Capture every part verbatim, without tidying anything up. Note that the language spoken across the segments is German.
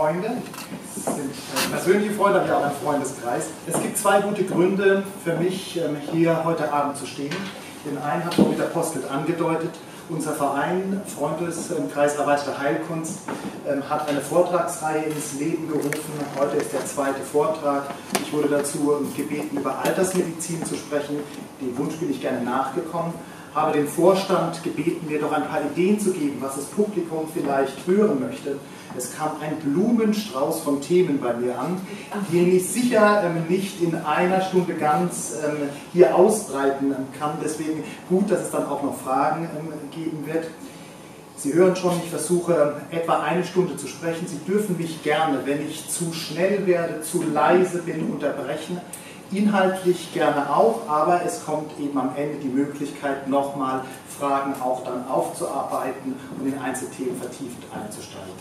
Freunde, es sind persönliche Freunde, aber ja auch ein Freundeskreis. Es gibt zwei gute Gründe für mich, hier heute Abend zu stehen. Den einen hat Peter Poskett angedeutet. Unser Verein Freundeskreis Erweiterte Heilkunst hat eine Vortragsreihe ins Leben gerufen. Heute ist der zweite Vortrag. Ich wurde dazu gebeten, über Altersmedizin zu sprechen. Dem Wunsch bin ich gerne nachgekommen. Habe den Vorstand gebeten, mir doch ein paar Ideen zu geben, was das Publikum vielleicht hören möchte. Es kam ein Blumenstrauß von Themen bei mir an, den ich sicher ähm, nicht in einer Stunde ganz ähm, hier ausbreiten kann. Deswegen gut, dass es dann auch noch Fragen ähm, geben wird. Sie hören schon, ich versuche etwa eine Stunde zu sprechen. Sie dürfen mich gerne, wenn ich zu schnell werde, zu leise bin, unterbrechen. Inhaltlich gerne auch, aber es kommt eben am Ende die Möglichkeit, nochmal Fragen auch dann aufzuarbeiten und in Einzelthemen vertieft einzusteigen.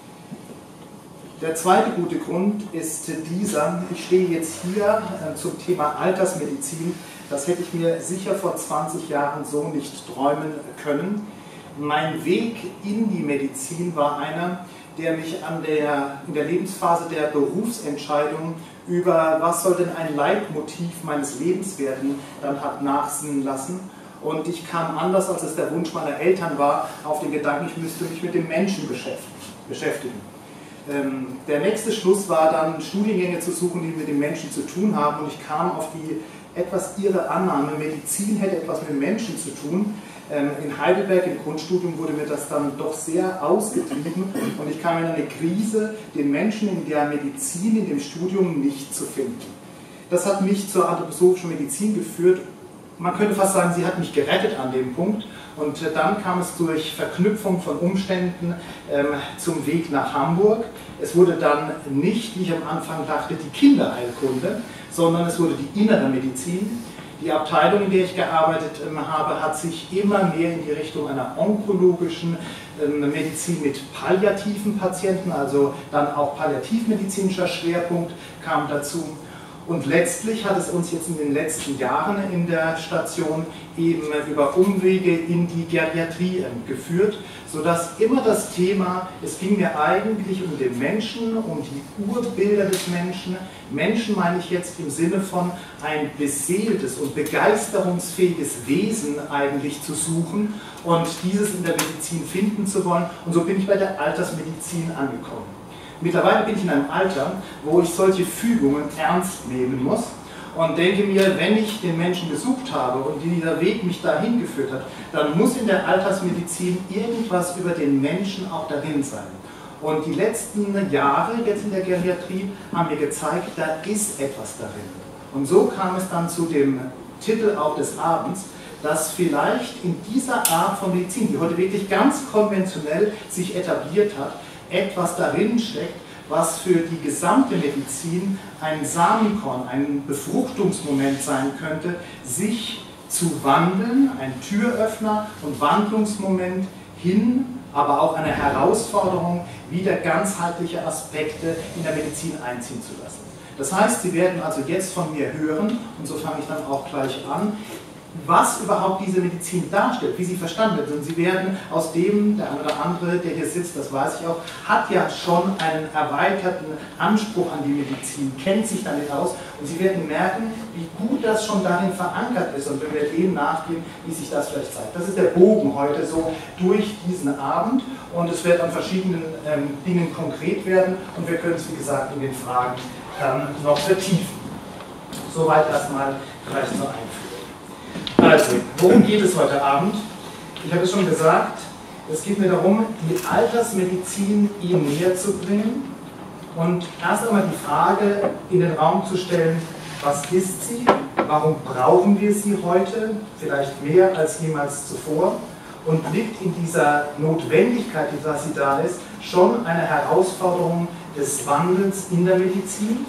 Der zweite gute Grund ist dieser: Ich stehe jetzt hier äh, zum Thema Altersmedizin. Das hätte ich mir sicher vor zwanzig Jahren so nicht träumen können. Mein Weg in die Medizin war einer, der mich an der, in der Lebensphase der Berufsentscheidung über was soll denn ein Leitmotiv meines Lebens werden, dann hat nachsinnen lassen. Und ich kam anders, als es der Wunsch meiner Eltern war, auf den Gedanken, ich müsste mich mit dem Menschen beschäftigen. Ähm, der nächste Schluss war dann, Studiengänge zu suchen, die mit dem Menschen zu tun haben. Und ich kam auf die etwas irre Annahme, Medizin hätte etwas mit dem Menschen zu tun. In Heidelberg im Grundstudium wurde mir das dann doch sehr ausgetrieben und ich kam in eine Krise, den Menschen in der Medizin, in dem Studium nicht zu finden. Das hat mich zur anthroposophischen Medizin geführt. Man könnte fast sagen, sie hat mich gerettet an dem Punkt. Und dann kam es durch Verknüpfung von Umständen ähm, zum Weg nach Hamburg. Es wurde dann nicht, wie ich am Anfang dachte, die Kinderheilkunde, sondern es wurde die innere Medizin. Die Abteilung, in der ich gearbeitet ähm, habe, hat sich immer mehr in die Richtung einer onkologischen ähm, Medizin mit palliativen Patienten, also dann auch palliativmedizinischer Schwerpunkt kam dazu. Und letztlich hat es uns jetzt in den letzten Jahren in der Station eben über Umwege in die Geriatrie geführt, sodass immer das Thema, es ging mir eigentlich um den Menschen, um die Urbilder des Menschen. Menschen meine ich jetzt im Sinne von ein beseeltes und begeisterungsfähiges Wesen eigentlich zu suchen und dieses in der Medizin finden zu wollen. Und so bin ich bei der Altersmedizin angekommen. Mittlerweile bin ich in einem Alter, wo ich solche Fügungen ernst nehmen muss und denke mir, wenn ich den Menschen gesucht habe und dieser Weg mich dahin geführt hat, dann muss in der Altersmedizin irgendwas über den Menschen auch darin sein. Und die letzten Jahre jetzt in der Geriatrie haben mir gezeigt, da ist etwas darin. Und so kam es dann zu dem Titel auch des Abends, dass vielleicht in dieser Art von Medizin, die heute wirklich ganz konventionell sich etabliert hat, etwas darin steckt, was für die gesamte Medizin ein Samenkorn, ein Befruchtungsmoment sein könnte, sich zu wandeln, ein Türöffner und Wandlungsmoment hin, aber auch eine Herausforderung, wieder ganzheitliche Aspekte in der Medizin einziehen zu lassen. Das heißt, Sie werden also jetzt von mir hören, und so fange ich dann auch gleich an, was überhaupt diese Medizin darstellt, wie sie verstanden wird. Und Sie werden aus dem, der eine oder andere, der hier sitzt, das weiß ich auch, hat ja schon einen erweiterten Anspruch an die Medizin, kennt sich damit aus und Sie werden merken, wie gut das schon darin verankert ist und wenn wir dem nachgehen, wie sich das vielleicht zeigt. Das ist der Bogen heute so durch diesen Abend und es wird an verschiedenen ähm, Dingen konkret werden und wir können es, wie gesagt, in den Fragen dann noch vertiefen. Soweit erstmal vielleicht zur Einführung. Also, worum geht es heute Abend? Ich habe es schon gesagt, es geht mir darum, die Altersmedizin Ihnen näher zu bringen und erst einmal die Frage in den Raum zu stellen, was ist sie, warum brauchen wir sie heute, vielleicht mehr als jemals zuvor und liegt in dieser Notwendigkeit, die dass sie da ist, schon eine Herausforderung des Wandels in der Medizin?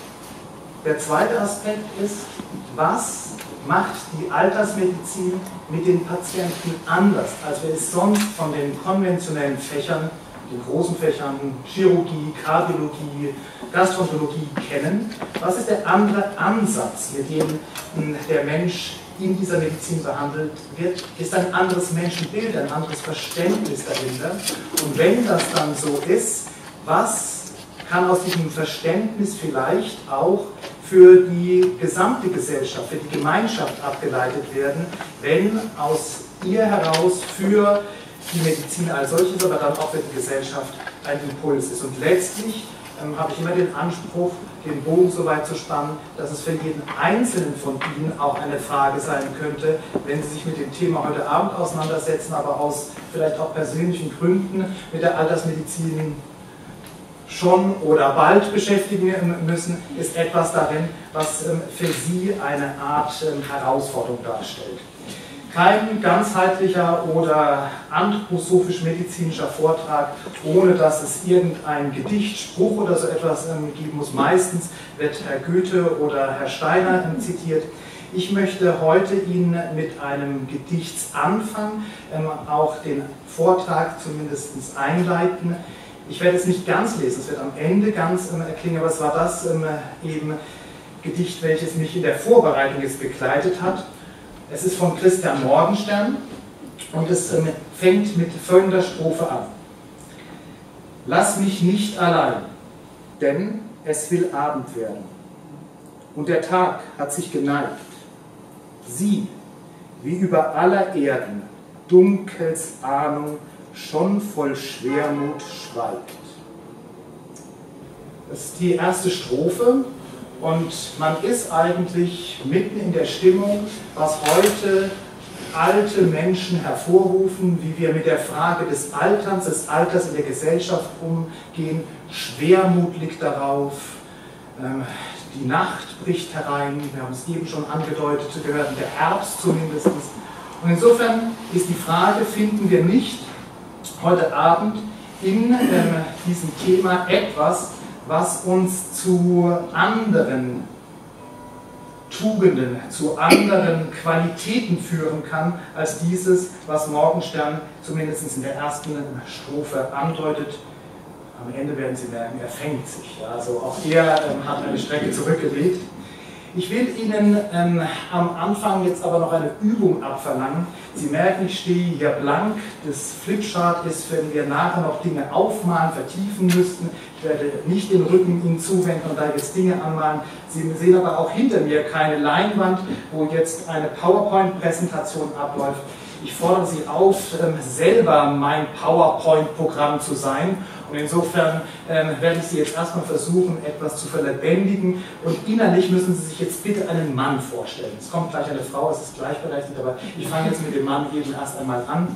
Der zweite Aspekt ist, was macht die Altersmedizin mit den Patienten anders, als wir es sonst von den konventionellen Fächern, den großen Fächern Chirurgie, Kardiologie, Gastroenterologie kennen? Was ist der andere Ansatz, mit dem der Mensch in dieser Medizin behandelt wird? Ist ein anderes Menschenbild, ein anderes Verständnis dahinter? Und wenn das dann so ist, was kann aus diesem Verständnis vielleicht auch für die gesamte Gesellschaft, für die Gemeinschaft abgeleitet werden, wenn aus ihr heraus für die Medizin als solches, aber dann auch für die Gesellschaft ein Impuls ist. Und letztlich ähm, habe ich immer den Anspruch, den Bogen so weit zu spannen, dass es für jeden Einzelnen von Ihnen auch eine Frage sein könnte, wenn Sie sich mit dem Thema heute Abend auseinandersetzen, aber aus vielleicht auch persönlichen Gründen mit der Altersmedizin schon oder bald beschäftigen müssen, ist etwas darin, was ähm, für Sie eine Art ähm, Herausforderung darstellt. Kein ganzheitlicher oder anthroposophisch-medizinischer Vortrag, ohne dass es irgendein Gedicht, Spruch oder so etwas ähm, geben muss. Meistens wird Herr Goethe oder Herr Steiner ähm, zitiert. Ich möchte heute Ihnen mit einem Gedichtsanfang ähm, auch den Vortrag zumindest einleiten. Ich werde es nicht ganz lesen, es wird am Ende ganz ähm, erklingen, aber es war das ähm, eben Gedicht, welches mich in der Vorbereitung jetzt begleitet hat. Es ist von Christian Morgenstern und es ähm, fängt mit folgender Strophe an. Lass mich nicht allein, denn es will Abend werden und der Tag hat sich geneigt. Sieh, wie über aller Erden Dunkels Ahnung schon voll Schwermut schweigt. Das ist die erste Strophe. Und man ist eigentlich mitten in der Stimmung, was heute alte Menschen hervorrufen, wie wir mit der Frage des Alterns, des Alters in der Gesellschaft umgehen. Schwermut liegt darauf, die Nacht bricht herein, wir haben es eben schon angedeutet, gehört der Herbst zumindest. Und insofern ist die Frage, finden wir nicht heute Abend in diesem Thema etwas, was uns zu anderen Tugenden, zu anderen Qualitäten führen kann, als dieses, was Morgenstern zumindest in der ersten Strophe andeutet. Am Ende werden Sie merken, er fängt sich. Also auch er ähm, hat eine Strecke zurückgelegt. Ich will Ihnen ähm, am Anfang jetzt aber noch eine Übung abverlangen. Sie merken, ich stehe hier blank. Das Flipchart ist, wenn wir nachher noch Dinge aufmalen, vertiefen müssten. Ich werde nicht den Rücken Ihnen zuwenden und da jetzt Dinge anmalen. Sie sehen aber auch hinter mir keine Leinwand, wo jetzt eine PowerPoint-Präsentation abläuft. Ich fordere Sie auf, ähm, selber mein PowerPoint-Programm zu sein. Und insofern ähm, werde ich Sie jetzt erstmal versuchen, etwas zu verlebendigen. Und innerlich müssen Sie sich jetzt bitte einen Mann vorstellen. Es kommt gleich eine Frau, es ist gleichberechtigt, aber ich fange jetzt mit dem Mann eben erst einmal an.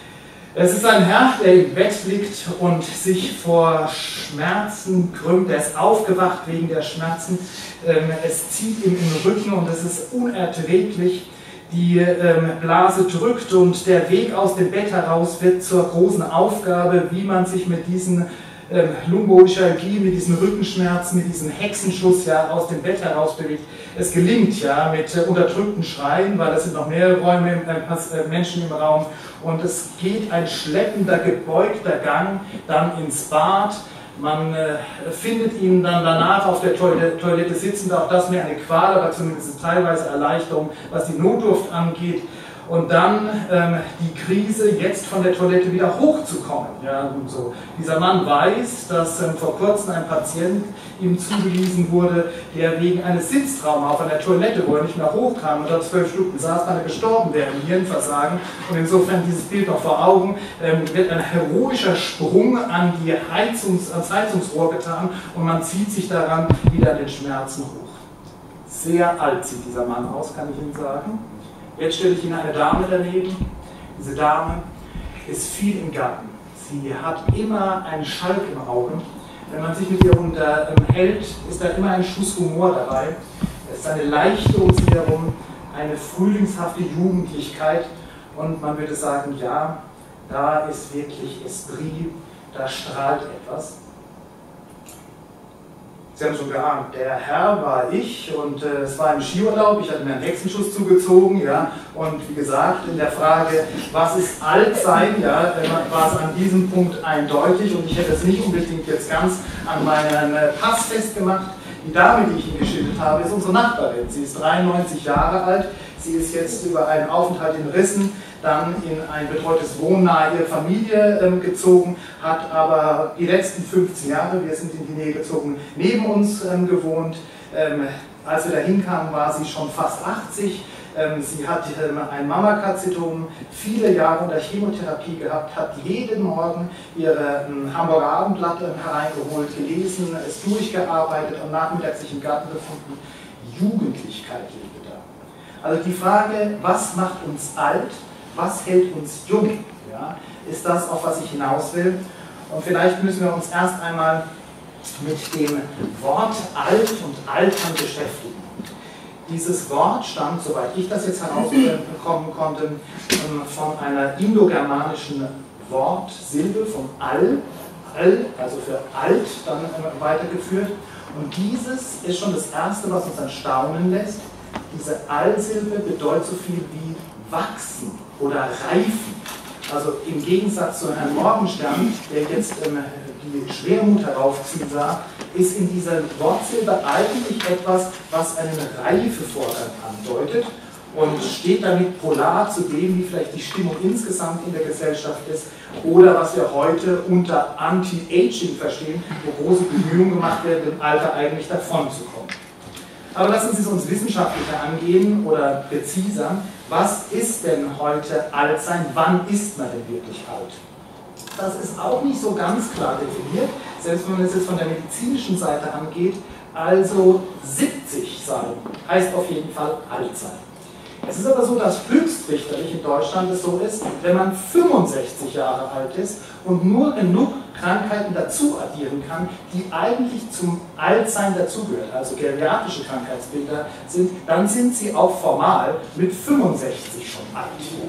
Es ist ein Herr, der im Bett liegt und sich vor Schmerzen krümmt. Er ist aufgewacht wegen der Schmerzen. Ähm, es zieht ihm im Rücken und es ist unerträglich. Die ähm, Blase drückt und der Weg aus dem Bett heraus wird zur großen Aufgabe, wie man sich mit diesen ähm, Lumbalgie, mit diesen Rückenschmerzen, mit diesem Hexenschuss ja aus dem Bett heraus bewegt. Es gelingt ja mit äh, unterdrückten Schreien, weil es sind noch mehrere Räume, äh, Menschen im Raum und es geht ein schleppender, gebeugter Gang dann ins Bad. Man äh, findet ihn dann danach auf der Toilette, Toilette sitzend, auch das mehr eine Qual, aber zumindest teilweise Erleichterung, was die Notdurft angeht. Und dann ähm, die Krise, jetzt von der Toilette wieder hochzukommen. Ja, und so. Dieser Mann weiß, dass ähm, vor kurzem ein Patient ihm zugewiesen wurde, der wegen eines Sitztrauma auf einer Toilette, wo er nicht mehr hochkam und dort zwölf Stunden saß, dann gestorben wäre im Hirnversagen. Und insofern dieses Bild noch vor Augen, ähm, wird ein heroischer Sprung an die Heizungs-, ans Heizungsrohr getan und man zieht sich daran wieder an den Schmerzen hoch. Sehr alt sieht dieser Mann aus, kann ich Ihnen sagen. Jetzt stelle ich Ihnen eine Dame daneben. Diese Dame ist viel im Garten. Sie hat immer einen Schalk im Auge. Wenn man sich mit ihr unterhält, ist da immer ein Schuss Humor dabei. Es ist eine leichte um sie herum, eine frühlingshafte Jugendlichkeit. Und man würde sagen, ja, da ist wirklich Esprit, da strahlt etwas. Sie haben schon geahnt, der Herr war ich und äh, es war im Skiurlaub, ich hatte mir einen Hexenschuss zugezogen, ja, und wie gesagt, in der Frage, was ist alt sein, ja, war es an diesem Punkt eindeutig und ich hätte es nicht unbedingt jetzt ganz an meinen äh, Pass festgemacht. Die Dame, die ich Ihnen geschildert habe, ist unsere Nachbarin. Sie ist dreiundneunzig Jahre alt, Sie ist jetzt über einen Aufenthalt in Rissen dann in ein betreutes Wohnen nahe ihrer Familie ähm, gezogen, hat aber die letzten fünfzehn Jahre, wir sind in die Nähe gezogen, neben uns ähm, gewohnt. Ähm, als wir da hinkamen, war sie schon fast achtzig. Ähm, sie hat ähm, ein Mammakarzinom, viele Jahre unter Chemotherapie gehabt, hat jeden Morgen ihre ähm, Hamburger Abendblatt ähm, hereingeholt, gelesen, es durchgearbeitet, am Nachmittag sich im Garten befunden. Jugendlichkeit lebte da. Also die Frage, was macht uns alt? Was hält uns jung? Ja, ist das, auf was ich hinaus will? Und vielleicht müssen wir uns erst einmal mit dem Wort alt und altern beschäftigen. Dieses Wort stammt, soweit ich das jetzt herausbekommen konnte, von einer indogermanischen Wortsilbe, vom Al, Al, also für alt, dann weitergeführt. Und dieses ist schon das Erste, was uns dann staunen lässt. Diese Al-Silbe bedeutet so viel wie wachsen oder reifen. Also im Gegensatz zu Herrn Morgenstern, der jetzt ähm, die Schwermut heraufziehen sah, ist in dieser Wortsilbe eigentlich etwas, was einen Reifevorgang andeutet und steht damit polar zu dem, wie vielleicht die Stimmung insgesamt in der Gesellschaft ist oder was wir heute unter Anti-Aging verstehen, wo große Bemühungen gemacht werden, dem Alter eigentlich davonzukommen. Aber lassen Sie es uns wissenschaftlicher angehen oder präziser. Was ist denn heute alt sein? Wann ist man denn wirklich alt? Das ist auch nicht so ganz klar definiert, selbst wenn man es jetzt von der medizinischen Seite angeht. Also siebzig sein heißt auf jeden Fall alt sein. Es ist aber so, dass höchstrichterlich in Deutschland es so ist, wenn man fünfundsechzig Jahre alt ist und nur genug Krankheiten dazu addieren kann, die eigentlich zum Altsein dazugehören, also geriatrische Krankheitsbilder sind, dann sind sie auch formal mit fünfundsechzig schon alt.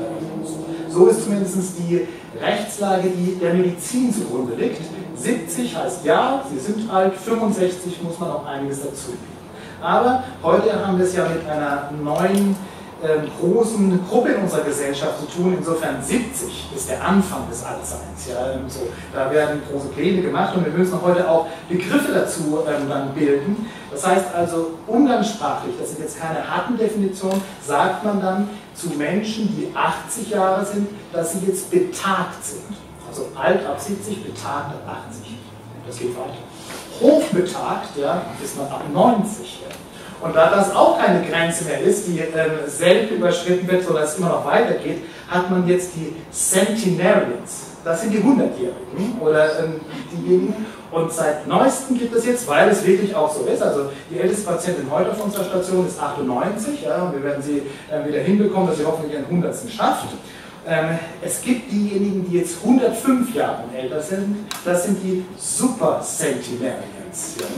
So ist zumindest die Rechtslage, die der Medizin zugrunde liegt. siebzig heißt ja, sie sind alt, fünfundsechzig muss man auch einiges dazu bieten. Aber heute haben wir es ja mit einer neuen Ähm, großen Gruppe in unserer Gesellschaft zu tun. Insofern siebzig ist der Anfang des Altseins. Ja, so, da werden große Pläne gemacht und wir müssen heute auch Begriffe dazu ähm, dann bilden. Das heißt also umgangssprachlich, das sind jetzt keine harten Definitionen, sagt man dann zu Menschen, die achtzig Jahre sind, dass sie jetzt betagt sind. Also alt ab siebzig, betagt ab achtzig. Das geht weiter. Hochbetagt, ja, ist man ab neunzig. Ja. Und da das auch keine Grenze mehr ist, die ähm, selten überschritten wird, sondern es immer noch weitergeht, hat man jetzt die Centenarians. Das sind die hundertjährigen oder ähm, diejenigen. Und seit neuestem gibt es jetzt, weil es wirklich auch so ist, also die älteste Patientin heute auf unserer Station ist achtundneunzig, ja, und wir werden sie äh, wieder hinbekommen, dass sie hoffentlich ihren hundertsten schafft. Ähm, es gibt diejenigen, die jetzt hundertfünf Jahre älter sind, das sind die Super Centenarians. Ja.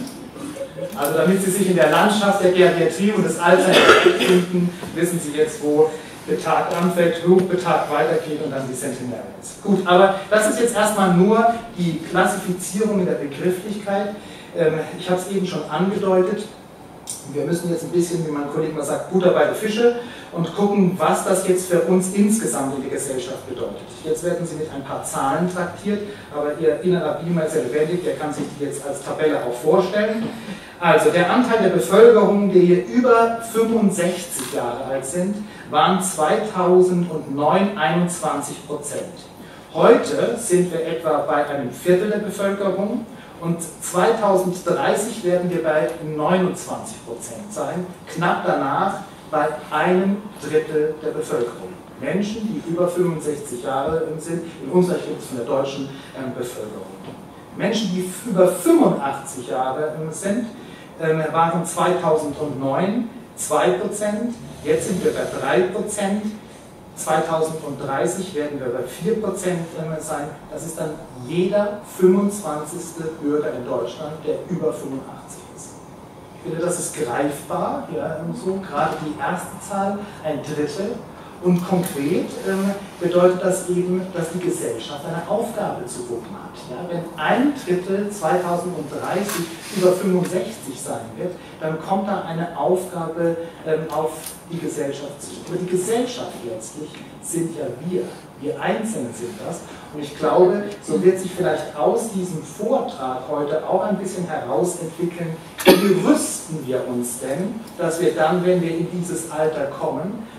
Also damit Sie sich in der Landschaft der Geriatrie und des Alters finden, wissen Sie jetzt, wo betagt anfängt, hochbetagt weitergeht und dann die Centenarians. Gut, aber das ist jetzt erstmal nur die Klassifizierung in der Begrifflichkeit. Ich habe es eben schon angedeutet. Wir müssen jetzt ein bisschen, wie mein Kollege mal sagt, Butter bei den Fische und gucken, was das jetzt für uns insgesamt in der Gesellschaft bedeutet. Jetzt werden Sie mit ein paar Zahlen traktiert, aber Ihr innerer Beamer ist ja lebendig, der kann sich die jetzt als Tabelle auch vorstellen. Also der Anteil der Bevölkerung, die hier über fünfundsechzig Jahre alt sind, waren zweitausendneun einundzwanzig Prozent. Heute sind wir etwa bei einem Viertel der Bevölkerung. Und zweitausenddreißig werden wir bei neunundzwanzig Prozent sein, knapp danach bei einem Drittel der Bevölkerung. Menschen, die über fünfundsechzig Jahre sind, in unserer Schrift von der deutschen ähm, Bevölkerung. Menschen, die über fünfundachtzig Jahre ähm, sind, ähm, waren zweitausendneun zwei Prozent, jetzt sind wir bei drei Prozent. zweitausenddreißig werden wir bei vier Prozent sein. Das ist dann jeder fünfundzwanzigste Bürger in Deutschland, der über fünfundachtzig ist. Ich finde, das ist greifbar, ja, so, gerade die erste Zahl, ein Drittel. Und konkret ähm, bedeutet das eben, dass die Gesellschaft eine Aufgabe zu wuppen hat. Ja, wenn ein Drittel zweitausenddreißig über fünfundsechzig sein wird, dann kommt da eine Aufgabe ähm, auf die Gesellschaft zu. Aber die Gesellschaft letztlich sind ja wir. Wir Einzelnen sind das. Und ich glaube, so wird sich vielleicht aus diesem Vortrag heute auch ein bisschen herausentwickeln, wie rüsten wir uns denn, dass wir dann, wenn wir in dieses Alter kommen,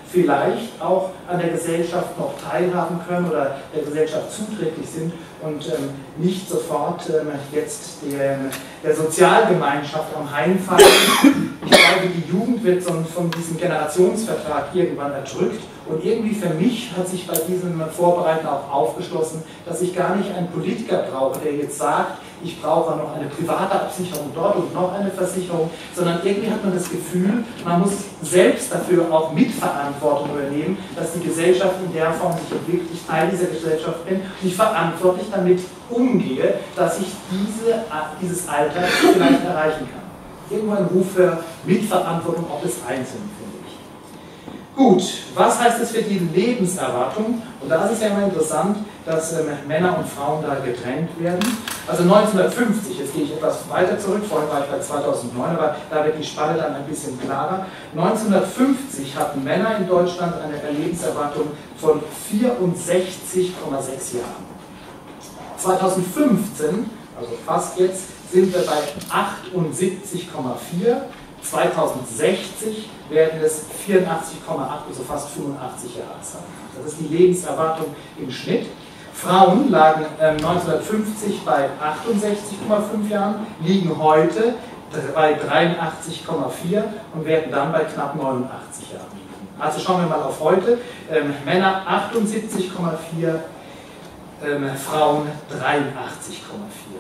vielleicht auch an der Gesellschaft noch teilhaben können oder der Gesellschaft zuträglich sind und ähm, nicht sofort ähm, jetzt der, der Sozialgemeinschaft am Heimfallen. Ich glaube, die Jugend wird so von diesem Generationsvertrag irgendwann erdrückt. Und irgendwie für mich hat sich bei diesem Vorbereiten auch aufgeschlossen, dass ich gar nicht einen Politiker brauche, der jetzt sagt, ich brauche noch eine private Absicherung dort und noch eine Versicherung, sondern irgendwie hat man das Gefühl, man muss selbst dafür auch Mitverantwortung übernehmen, dass die Gesellschaft in der Form sich entwickelt, ich Teil dieser Gesellschaft bin und ich verantwortlich damit umgehe, dass ich diese, dieses Alter vielleicht erreichen kann. Irgendwo ein Ruf für Mitverantwortung auch des Einzelnen, finde ich. Gut, was heißt das für die Lebenserwartung? Und da ist es ja immer interessant, dass ähm, Männer und Frauen da getrennt werden. Also neunzehnhundertfünfzig, jetzt gehe ich etwas weiter zurück, vorhin war ich bei zweitausendneun, aber da wird die Spanne dann ein bisschen klarer. neunzehnhundertfünfzig hatten Männer in Deutschland eine Lebenserwartung von vierundsechzig Komma sechs Jahren. zweitausendfünfzehn, also fast jetzt, sind wir bei achtundsiebzig Komma vier. zweitausendsechzig werden es vierundachtzig Komma acht, also fast fünfundachtzig Jahre sein. Das ist die Lebenserwartung im Schnitt. Frauen lagen äh, neunzehnhundertfünfzig bei achtundsechzig Komma fünf Jahren, liegen heute bei dreiundachtzig Komma vier und werden dann bei knapp neunundachtzig Jahren liegen. Also schauen wir mal auf heute. Ähm, Männer achtundsiebzig Komma vier, ähm, Frauen dreiundachtzig Komma vier.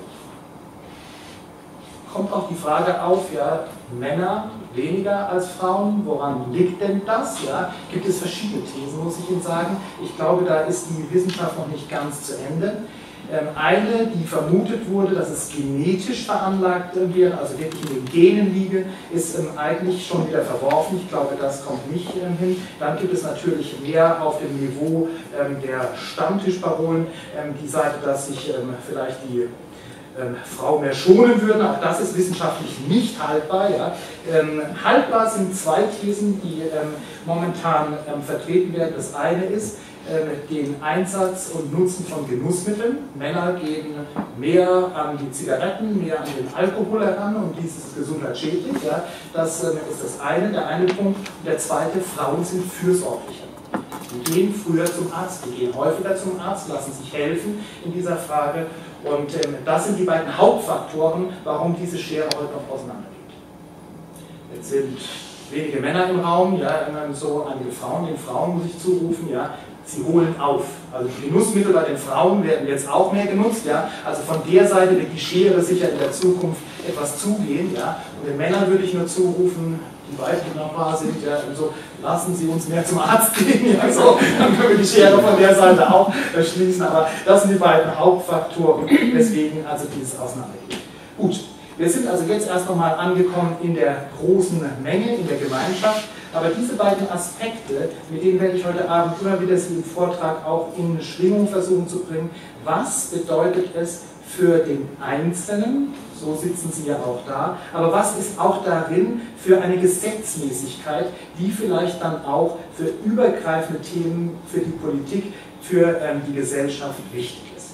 Kommt auch die Frage auf, ja, Männer weniger als Frauen, woran liegt denn das? Ja, gibt es verschiedene Thesen, muss ich Ihnen sagen. Ich glaube, da ist die Wissenschaft noch nicht ganz zu Ende. Ähm, eine, die vermutet wurde, dass es genetisch veranlagt wird, also wirklich in den Genen liege, ist ähm, eigentlich schon wieder verworfen. Ich glaube, das kommt nicht ähm, hin. Dann gibt es natürlich mehr auf dem Niveau ähm, der Stammtischparolen, ähm, die Seite, dass sich ähm, vielleicht die Ähm, Frau mehr schonen würden, auch das ist wissenschaftlich nicht haltbar. Ja. Ähm, haltbar sind zwei Thesen, die ähm, momentan ähm, vertreten werden. Das eine ist ähm, den Einsatz und Nutzen von Genussmitteln. Männer gehen mehr an die Zigaretten, mehr an den Alkohol heran und dies ist gesundheitsschädlich. Ja. Das ähm, ist das eine, der eine Punkt. Und der zweite, Frauen sind fürsorglicher. Die gehen früher zum Arzt, die gehen häufiger zum Arzt, lassen sich helfen in dieser Frage. Und ähm, das sind die beiden Hauptfaktoren, warum diese Schere heute noch auseinandergeht. Jetzt sind wenige Männer im Raum, ja, immer so einige Frauen, den Frauen muss ich zurufen, ja, sie holen auf. Also die Genussmittel bei den Frauen werden jetzt auch mehr genutzt, ja, also von der Seite wird die Schere sicher in der Zukunft etwas zugehen, ja, und den Männern würde ich nur zurufen, die weiblich noch wahr sind, ja, so, lassen Sie uns mehr zum Arzt gehen, ja, so, dann können wir die Schere von der Seite auch schließen, aber das sind die beiden Hauptfaktoren, weswegen also dieses Auseinandergeht. Gut, wir sind also jetzt erst nochmal angekommen in der großen Menge, in der Gemeinschaft, aber diese beiden Aspekte, mit denen werde ich heute Abend immer wieder Sie im Vortrag auch in Schwingung versuchen zu bringen. Was bedeutet es für den Einzelnen, so sitzen Sie ja auch da, aber was ist auch darin für eine Gesetzmäßigkeit, die vielleicht dann auch für übergreifende Themen, für die Politik, für ähm, die Gesellschaft wichtig ist.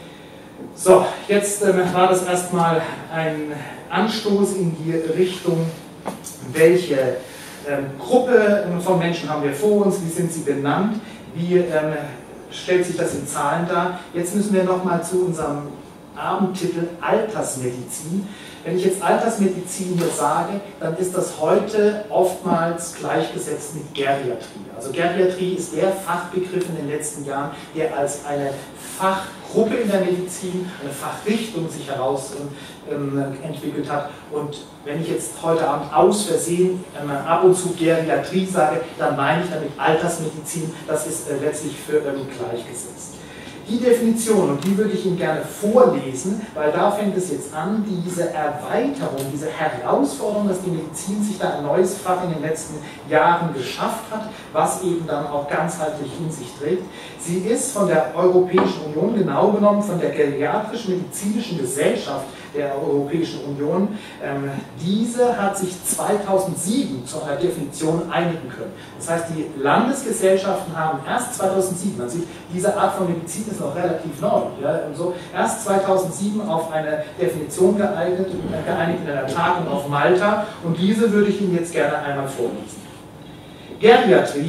So, jetzt ähm, war das erstmal ein Anstoß in die Richtung, welche ähm, Gruppe von Menschen haben wir vor uns, wie sind sie benannt, wie ähm, stellt sich das in Zahlen dar. Jetzt müssen wir nochmal zu unserem Abendtitel Altersmedizin. Wenn ich jetzt Altersmedizin hier sage, dann ist das heute oftmals gleichgesetzt mit Geriatrie. Also Geriatrie ist der Fachbegriff in den letzten Jahren, der als eine Fachgruppe in der Medizin, eine Fachrichtung sich heraus ähm, entwickelt hat. Und wenn ich jetzt heute Abend aus Versehen ähm, ab und zu Geriatrie sage, dann meine ich damit Altersmedizin. Das ist äh, letztlich für ähm, gleichgesetzt. Die Definition, und die würde ich Ihnen gerne vorlesen, weil da fängt es jetzt an, diese Erweiterung, diese Herausforderung, dass die Medizin sich da ein neues Fach in den letzten Jahren geschafft hat, was eben dann auch ganzheitlich in sich trägt. Sie ist von der Europäischen Union, genau genommen von der Geriatrischen Medizinischen Gesellschaft der Europäischen Union. Ähm, diese hat sich zweitausendsieben zu einer Definition einigen können. Das heißt, die Landesgesellschaften haben erst zweitausendsieben, man sieht, diese Art von Medizin ist noch relativ neu, ja, und so, erst zweitausendsieben auf eine Definition geeignet, geeinigt in einer Tagung auf Malta, und diese würde ich Ihnen jetzt gerne einmal vorlesen. Geriatrie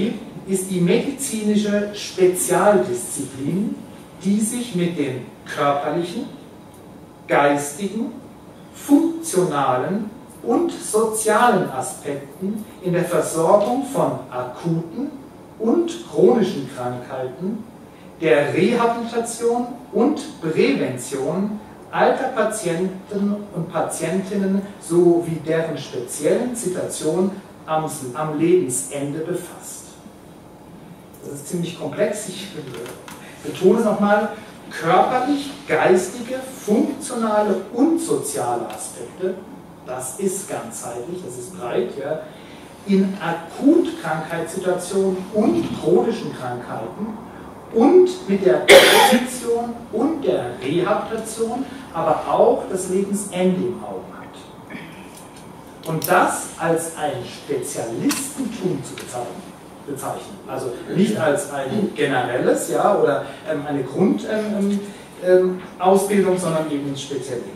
ist die medizinische Spezialdisziplin, die sich mit den körperlichen, geistigen, funktionalen und sozialen Aspekten in der Versorgung von akuten und chronischen Krankheiten, der Rehabilitation und Prävention alter Patienten und Patientinnen sowie deren speziellen Situation am, am Lebensende befasst. Das ist ziemlich komplex, ich betone es nochmal, körperlich, geistige, funktionale und soziale Aspekte, das ist ganzheitlich, das ist breit, ja, in Akutkrankheitssituationen und chronischen Krankheiten und mit der Prävention und der Rehabilitation, aber auch das Lebensende im Auge hat. Und das als ein Spezialistentum zu bezeichnen, also nicht als ein generelles, ja, oder ähm, eine Grundausbildung, ähm, ähm, sondern eben speziell hinein.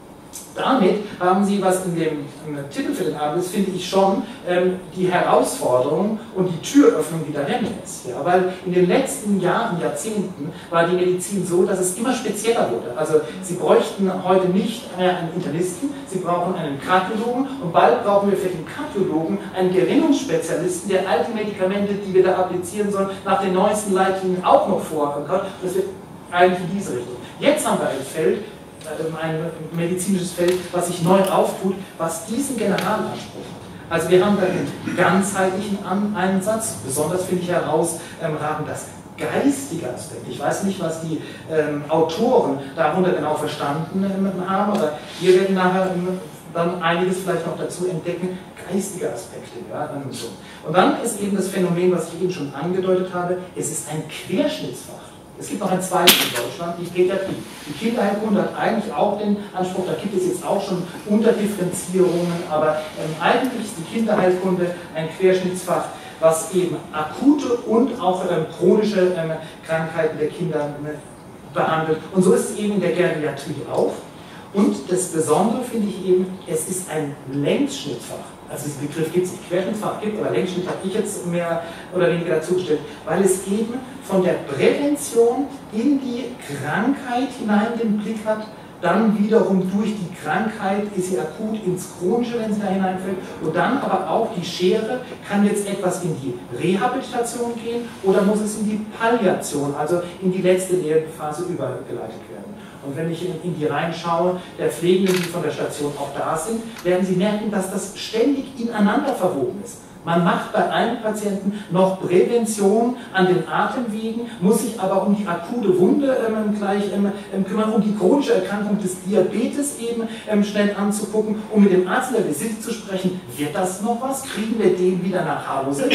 Damit haben Sie, was in dem im Titel für den Abend ist, finde ich schon, ähm, die Herausforderung und die Türöffnung, die darin ist. Ja? Weil in den letzten Jahren, Jahrzehnten war die Medizin so, dass es immer spezieller wurde. Also Sie bräuchten heute nicht mehr einen Internisten, Sie brauchen einen Kardiologen und bald brauchen wir für den Kardiologen einen Gerinnungsspezialisten, der all die Medikamente, die wir da applizieren sollen, nach den neuesten Leitlinien auch noch vorhaben kann. Das wird eigentlich in diese Richtung. Jetzt haben wir ein Feld, ein medizinisches Feld, was sich neu auftut, was diesen Generalanspruch hat. Also wir haben da den ganzheitlichen Einsatz, besonders finde ich herausragend das geistige Aspekt. Ich weiß nicht, was die ähm, Autoren darunter genau verstanden ähm, haben, aber wir werden nachher ähm, dann einiges vielleicht noch dazu entdecken, geistige Aspekte. Ja, ähm, so. Und dann ist eben das Phänomen, was ich eben schon angedeutet habe, es ist ein Querschnittsfach. Es gibt noch ein zweites in Deutschland, die Pädiatrie. Die Kinderheilkunde hat eigentlich auch den Anspruch, da gibt es jetzt auch schon Unterdifferenzierungen, aber ähm, eigentlich ist die Kinderheilkunde ein Querschnittsfach, was eben akute und auch ähm, chronische ähm, Krankheiten der Kinder äh, behandelt. Und so ist es eben in der Geriatrie auch. Und das Besondere finde ich eben, es ist ein Längsschnittfach. Also diesen Begriff gibt es nicht, Querschnittsfach gibt, aber Längsschnitt habe ich jetzt mehr oder weniger dazu gestellt, weil es eben von der Prävention in die Krankheit hinein den Blick hat, dann wiederum durch die Krankheit ist sie akut ins Chronische, wenn sie da hineinfällt, und dann aber auch die Schere, kann jetzt etwas in die Rehabilitation gehen oder muss es in die Palliation, also in die letzte Lebensphase übergeleitet werden. Und wenn ich in die Reihen schaue, der Pflegenden, die von der Station auch da sind, werden Sie merken, dass das ständig ineinander verwoben ist. Man macht bei einem Patienten noch Prävention an den Atemwegen, muss sich aber um die akute Wunde ähm, gleich ähm, kümmern, um die chronische Erkrankung des Diabetes eben ähm, schnell anzugucken, um mit dem Arzt in der Visite zu sprechen, wird das noch was? Kriegen wir den wieder nach Hause?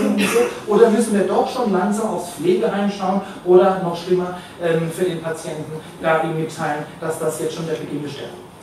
Oder müssen wir doch schon langsam aufs Pflegeheim schauen oder noch schlimmer ähm, für den Patienten da ihm mitteilen, dass das jetzt schon der Beginn des Sterbens ist.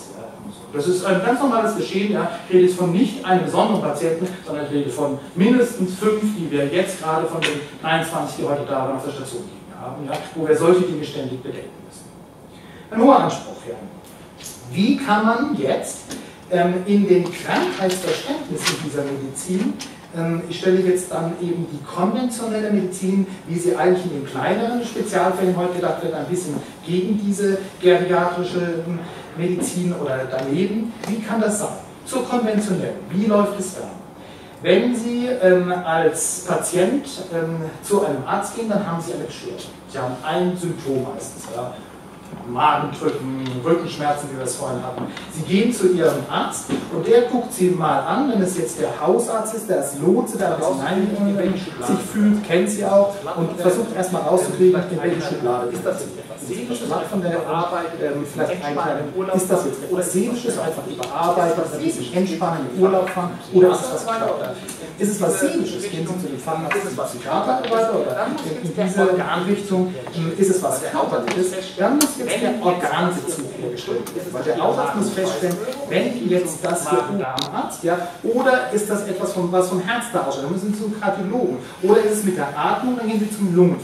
Das ist ein ganz normales Geschehen. Ja. Ich rede jetzt von nicht einem besonderen Patienten, sondern ich rede von mindestens fünf, die wir jetzt gerade von den einundzwanzig, die heute da waren, auf der Station liegen haben, ja, wo wir solche Dinge ständig bedenken müssen. Ein hoher Anspruch, ja. Wie kann man jetzt ähm, in den Krankheitsverständnissen dieser Medizin, ähm, ich stelle jetzt dann eben die konventionelle Medizin, wie sie eigentlich in den kleineren Spezialfällen heute gedacht wird, ein bisschen gegen diese geriatrische Medizin oder daneben, wie kann das sein? Zur konventionellen, wie läuft es da? Wenn Sie ähm, als Patient ähm, zu einem Arzt gehen, dann haben Sie eine Beschwerde. Sie haben ein Symptom meistens, ja? Magendrücken, Rückenschmerzen, wie wir es vorhin hatten. Sie gehen zu Ihrem Arzt und der guckt Sie mal an, wenn es jetzt der Hausarzt ist, der als Lotse da hinein sich fühlt, kennt Sie auch und versucht erstmal rauszukriegen, in welche Schublade ist das jetzt etwas Seelisches von der Arbeit, ähm, vielleicht einkleiden, ist das jetzt etwas Seelisches, einfach überarbeiten, ein bisschen entspannen, in Urlaub fahren, oder ist es was Körperliches? Ist es was Seelisches? Gehen Sie zu dem Facharzt, ist es was Psychiater oder in diese Richtung, ist es was Körperliches? Dann muss jetzt der Organbezug hergestellt werden, weil der Hausarzt muss feststellen, wenn jetzt das hier am Arzt, ja, oder ist das etwas, vom, was vom Herz da ausschaut, dann müssen Sie zum Kardiologen, oder ist es mit der Atmung, dann gehen Sie zum Lungenfacharzt.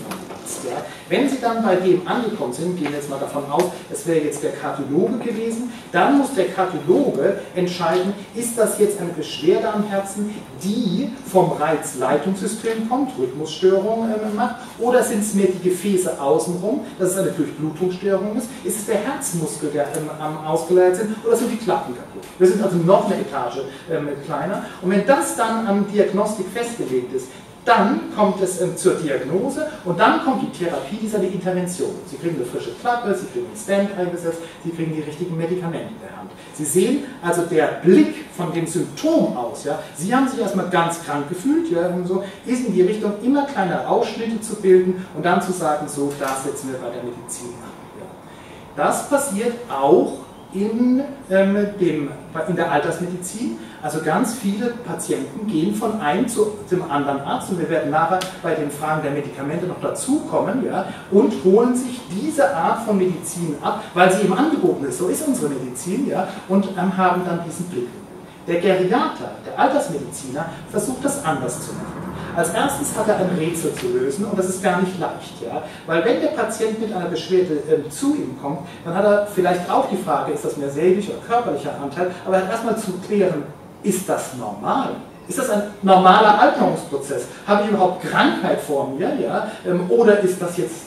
nichts. Ja. Wenn Sie dann bei dem angekommen sind, gehen wir jetzt mal davon aus, es wäre jetzt der Kardiologe gewesen, dann muss der Kardiologe entscheiden, ist das jetzt eine Beschwerde am Herzen, die vom Reizleitungssystem kommt, Rhythmusstörungen äh, macht, oder sind es mehr die Gefäße außenrum, dass es eine Durchblutungsstörung ist, ist es der Herzmuskel, der ähm, am ausgeleiert sind, oder sind die Klappen kaputt. Wir sind also noch eine Etage ähm, kleiner, und wenn das dann an Diagnostik festgelegt ist, dann kommt es ähm, zur Diagnose und dann kommt die Therapie, dieser die Intervention. Sie kriegen eine frische Klappe, Sie kriegen einen Stent eingesetzt, Sie kriegen die richtigen Medikamente in der Hand. Sie sehen also der Blick von dem Symptom aus, ja, Sie haben sich erstmal ganz krank gefühlt, ja, und so, ist in die Richtung immer kleine Ausschnitte zu bilden und dann zu sagen, so, da setzen wir bei der Medizin an. Ja. Das passiert auch in, ähm, dem, in der Altersmedizin. Also ganz viele Patienten gehen von einem zu dem anderen Arzt, und wir werden nachher bei den Fragen der Medikamente noch dazukommen, ja, und holen sich diese Art von Medizin ab, weil sie eben angeboten ist, so ist unsere Medizin, ja, und ähm, haben dann diesen Blick. Der Geriater, der Altersmediziner, versucht das anders zu machen. Als erstes hat er ein Rätsel zu lösen, und das ist gar nicht leicht, ja? Weil wenn der Patient mit einer Beschwerde äh, zu ihm kommt, dann hat er vielleicht auch die Frage, ist das mehr seelischer oder körperlicher Anteil, aber er hat erstmal zu klären, ist das normal? Ist das ein normaler Alterungsprozess? Habe ich überhaupt Krankheit vor mir, ja? Ähm, oder ist das jetzt,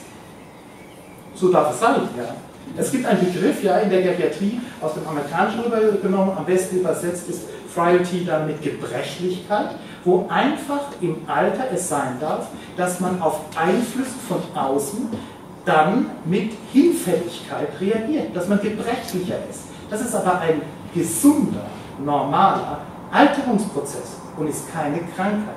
so darf es sein, ja? Es gibt einen Begriff, ja, in der Geriatrie aus dem Amerikanischen rübergenommen, am besten übersetzt ist Frailty dann mit Gebrechlichkeit, wo einfach im Alter es sein darf, dass man auf Einflüsse von außen dann mit Hinfälligkeit reagiert, dass man gebrechlicher ist. Das ist aber ein gesunder, normaler Alterungsprozess und ist keine Krankheit.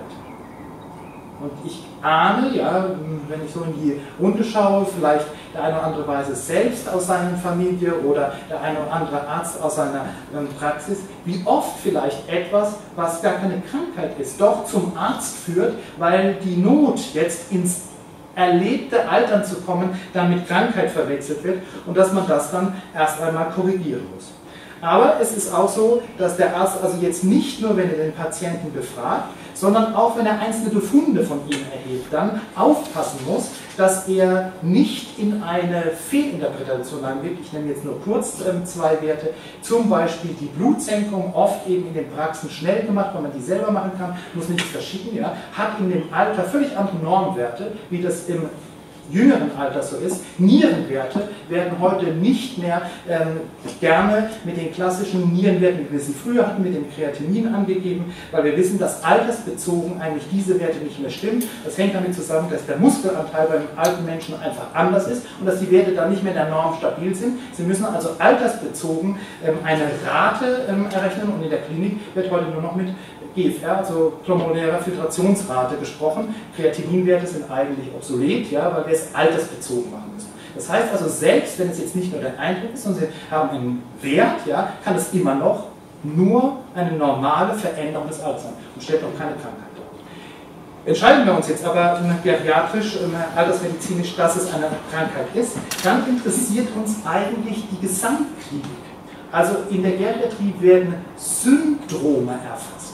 Und ich ahne, ja, wenn ich so in die Runde schaue, vielleicht der eine oder andere weiß es selbst aus seiner Familie oder der eine oder andere Arzt aus seiner ähm, Praxis, wie oft vielleicht etwas, was gar keine Krankheit ist, doch zum Arzt führt, weil die Not, jetzt ins erlebte Altern zu kommen, dann mit Krankheit verwechselt wird und dass man das dann erst einmal korrigieren muss. Aber es ist auch so, dass der Arzt also jetzt nicht nur, wenn er den Patienten befragt, sondern auch, wenn er einzelne Befunde von ihm erhebt, dann aufpassen muss, dass er nicht in eine Fehlinterpretation eingeht. Ich nenne jetzt nur kurz ähm, zwei Werte, zum Beispiel die Blutsenkung, oft eben in den Praxen schnell gemacht, weil man die selber machen kann, muss nichts verschicken, ja, hat in dem Alter völlig andere Normwerte, wie das im jüngeren Alter so ist. Nierenwerte werden heute nicht mehr ähm, gerne mit den klassischen Nierenwerten, wie wir sie früher hatten, mit dem Kreatinin angegeben, weil wir wissen, dass altersbezogen eigentlich diese Werte nicht mehr stimmen. Das hängt damit zusammen, dass der Muskelanteil beim alten Menschen einfach anders ist und dass die Werte dann nicht mehr der Norm stabil sind. Sie müssen also altersbezogen ähm, eine Rate ähm, errechnen, und in der Klinik wird heute nur noch mit G F R, also glomerulärer Filtrationsrate, gesprochen. Kreatininwerte sind eigentlich obsolet, ja, weil wir es altersbezogen machen müssen. Das heißt also, selbst wenn es jetzt nicht nur der Eindruck ist, sondern Sie haben einen Wert, ja, kann es immer noch nur eine normale Veränderung des Alters sein und stellt noch keine Krankheit dar. Entscheiden wir uns jetzt aber geriatrisch, altersmedizinisch, dass es eine Krankheit ist, dann interessiert uns eigentlich die Gesamtklinik. Also in der Geriatrie werden Syndrome erfasst.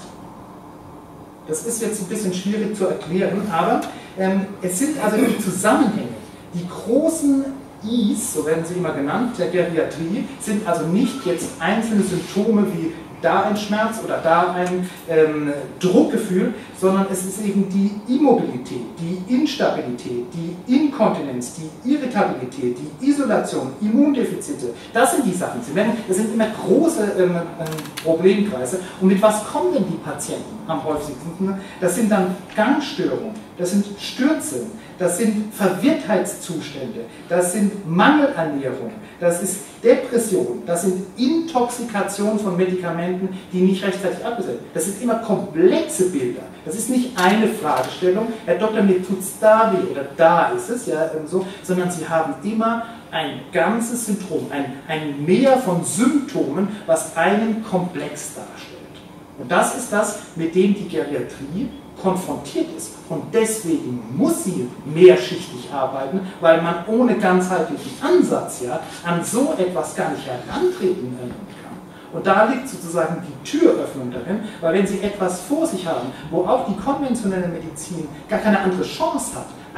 Das ist jetzt ein bisschen schwierig zu erklären, aber ähm, es sind also die Zusammenhänge, die großen I's, so werden sie immer genannt, der Geriatrie, sind also nicht jetzt einzelne Symptome wie da ein Schmerz oder da ein ähm, Druckgefühl, sondern es ist eben die Immobilität, die Instabilität, die Inkontinenz, die Irritabilität, die Isolation, Immundefizite. Das sind die Sachen. Das sind immer große ähm, ähm, Problemkreise. Und mit was kommen denn die Patienten am häufigsten? Das sind dann Gangstörungen, das sind Stürze, das sind Verwirrtheitszustände, das sind Mangelernährung, das ist Depression, das sind Intoxikation von Medikamenten, die nicht rechtzeitig abgesetzt werden. Das sind immer komplexe Bilder. Das ist nicht eine Fragestellung, Herr Doktor, mir tut es da weh oder da ist es, ja, so, sondern Sie haben immer ein ganzes Syndrom, ein, ein Meer von Symptomen, was einen Komplex darstellt. Und das ist das, mit dem die Geriatrie konfrontiert ist. Und deswegen muss sie mehrschichtig arbeiten, weil man ohne ganzheitlichen Ansatz ja, an so etwas gar nicht herantreten kann. Und da liegt sozusagen die Türöffnung darin, weil wenn Sie etwas vor sich haben, wo auch die konventionelle Medizin gar keine andere Chance hat,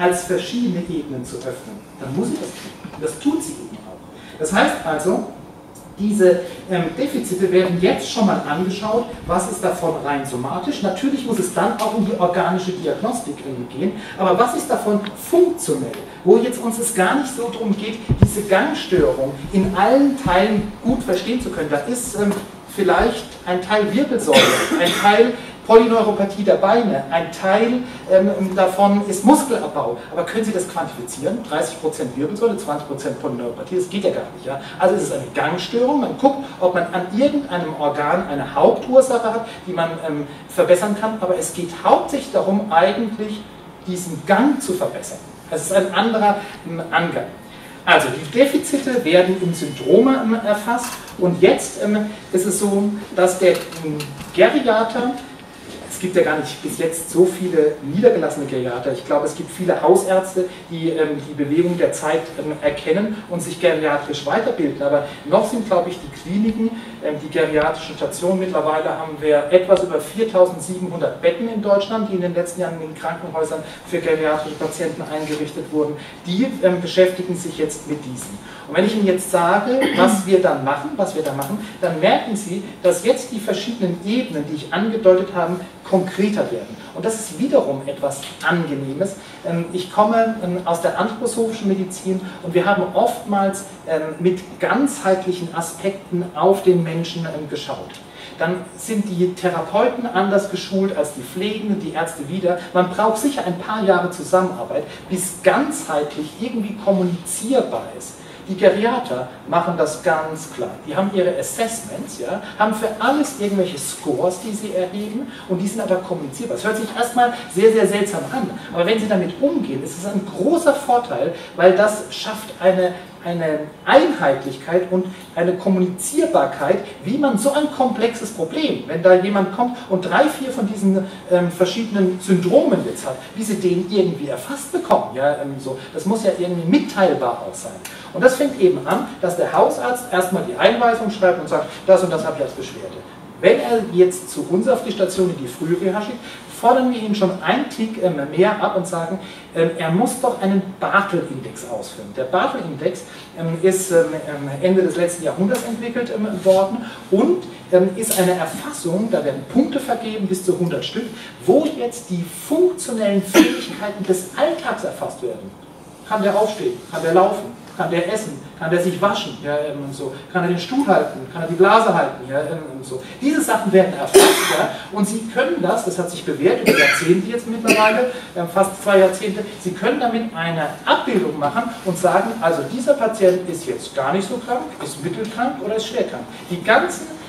als verschiedene Ebenen zu öffnen, dann muss sie das tun. Und das tut sie eben auch. Das heißt also, diese ähm, Defizite werden jetzt schon mal angeschaut, was ist davon rein somatisch. Natürlich muss es dann auch um die organische Diagnostik gehen, aber was ist davon funktionell, wo jetzt uns es gar nicht so darum geht, diese Gangstörung in allen Teilen gut verstehen zu können. Da ist ähm, vielleicht ein Teil Wirbelsäule, ein Teil Polyneuropathie der Beine, ein Teil ähm, davon ist Muskelabbau. Aber können Sie das quantifizieren? dreißig Prozent Wirbelsäule, zwanzig Prozent Polyneuropathie, das geht ja gar nicht. Ja? Also es ist eine Gangstörung, man guckt, ob man an irgendeinem Organ eine Hauptursache hat, die man ähm, verbessern kann, aber es geht hauptsächlich darum, eigentlich diesen Gang zu verbessern. Es ist ein anderer ähm, Angang. Also die Defizite werden in Syndrome ähm, erfasst und jetzt ähm, ist es so, dass der ähm, Geriater, es gibt ja gar nicht bis jetzt so viele niedergelassene Geriater. Ich glaube, es gibt viele Hausärzte, die ähm, die Bewegung der Zeit ähm, erkennen und sich geriatrisch weiterbilden. Aber noch sind, glaube ich, die Kliniken, ähm, die geriatrischen Stationen. Mittlerweile haben wir etwas über viertausendsiebenhundert Betten in Deutschland, die in den letzten Jahren in den Krankenhäusern für geriatrische Patienten eingerichtet wurden. Die ähm, beschäftigen sich jetzt mit diesen. Und wenn ich Ihnen jetzt sage, was wir dann machen, was wir da machen, dann merken Sie, dass jetzt die verschiedenen Ebenen, die ich angedeutet habe, konkreter werden. Und das ist wiederum etwas Angenehmes. Ich komme aus der anthroposophischen Medizin und wir haben oftmals mit ganzheitlichen Aspekten auf den Menschen geschaut. Dann sind die Therapeuten anders geschult als die Pflegenden, die Ärzte wieder. Man braucht sicher ein paar Jahre Zusammenarbeit, bis ganzheitlich irgendwie kommunizierbar ist. Die Geriater machen das ganz klar. Die haben ihre Assessments, ja, haben für alles irgendwelche Scores, die sie erheben und die sind aber kommunizierbar. Das hört sich erstmal sehr, sehr seltsam an, aber wenn sie damit umgehen, ist es ein großer Vorteil, weil das schafft eine, eine Einheitlichkeit und eine Kommunizierbarkeit, wie man so ein komplexes Problem, wenn da jemand kommt und drei, vier von diesen ähm, verschiedenen Syndromen jetzt hat, wie sie den irgendwie erfasst bekommen. Ja, ähm, so. Das muss ja irgendwie mitteilbar auch sein. Und das fängt eben an, dass der Hausarzt erstmal die Einweisung schreibt und sagt, das und das habe ich als Beschwerde. Wenn er jetzt zu uns auf die Station in die Frühreha schickt, fordern wir ihn schon einen Tick ähm, mehr ab und sagen, ähm, er muss doch einen Bartel-Index ausführen. Der Bartel-Index ähm, ist ähm, Ende des letzten Jahrhunderts entwickelt ähm, worden und ähm, ist eine Erfassung, da werden Punkte vergeben, bis zu hundert Stück, wo jetzt die funktionellen Fähigkeiten des Alltags erfasst werden. Kann der aufstehen? Kann der laufen? Kann der essen? Kann der sich waschen? Ja, und so. Kann er den Stuhl halten? Kann er die Blase halten? Ja, und so. Diese Sachen werden erfasst, ja, und Sie können das, das hat sich bewährt über Jahrzehnte jetzt mittlerweile, fast zwei Jahrzehnte, Sie können damit eine Abbildung machen und sagen, also dieser Patient ist jetzt gar nicht so krank, ist mittelkrank oder ist schwer krank. Die ganzen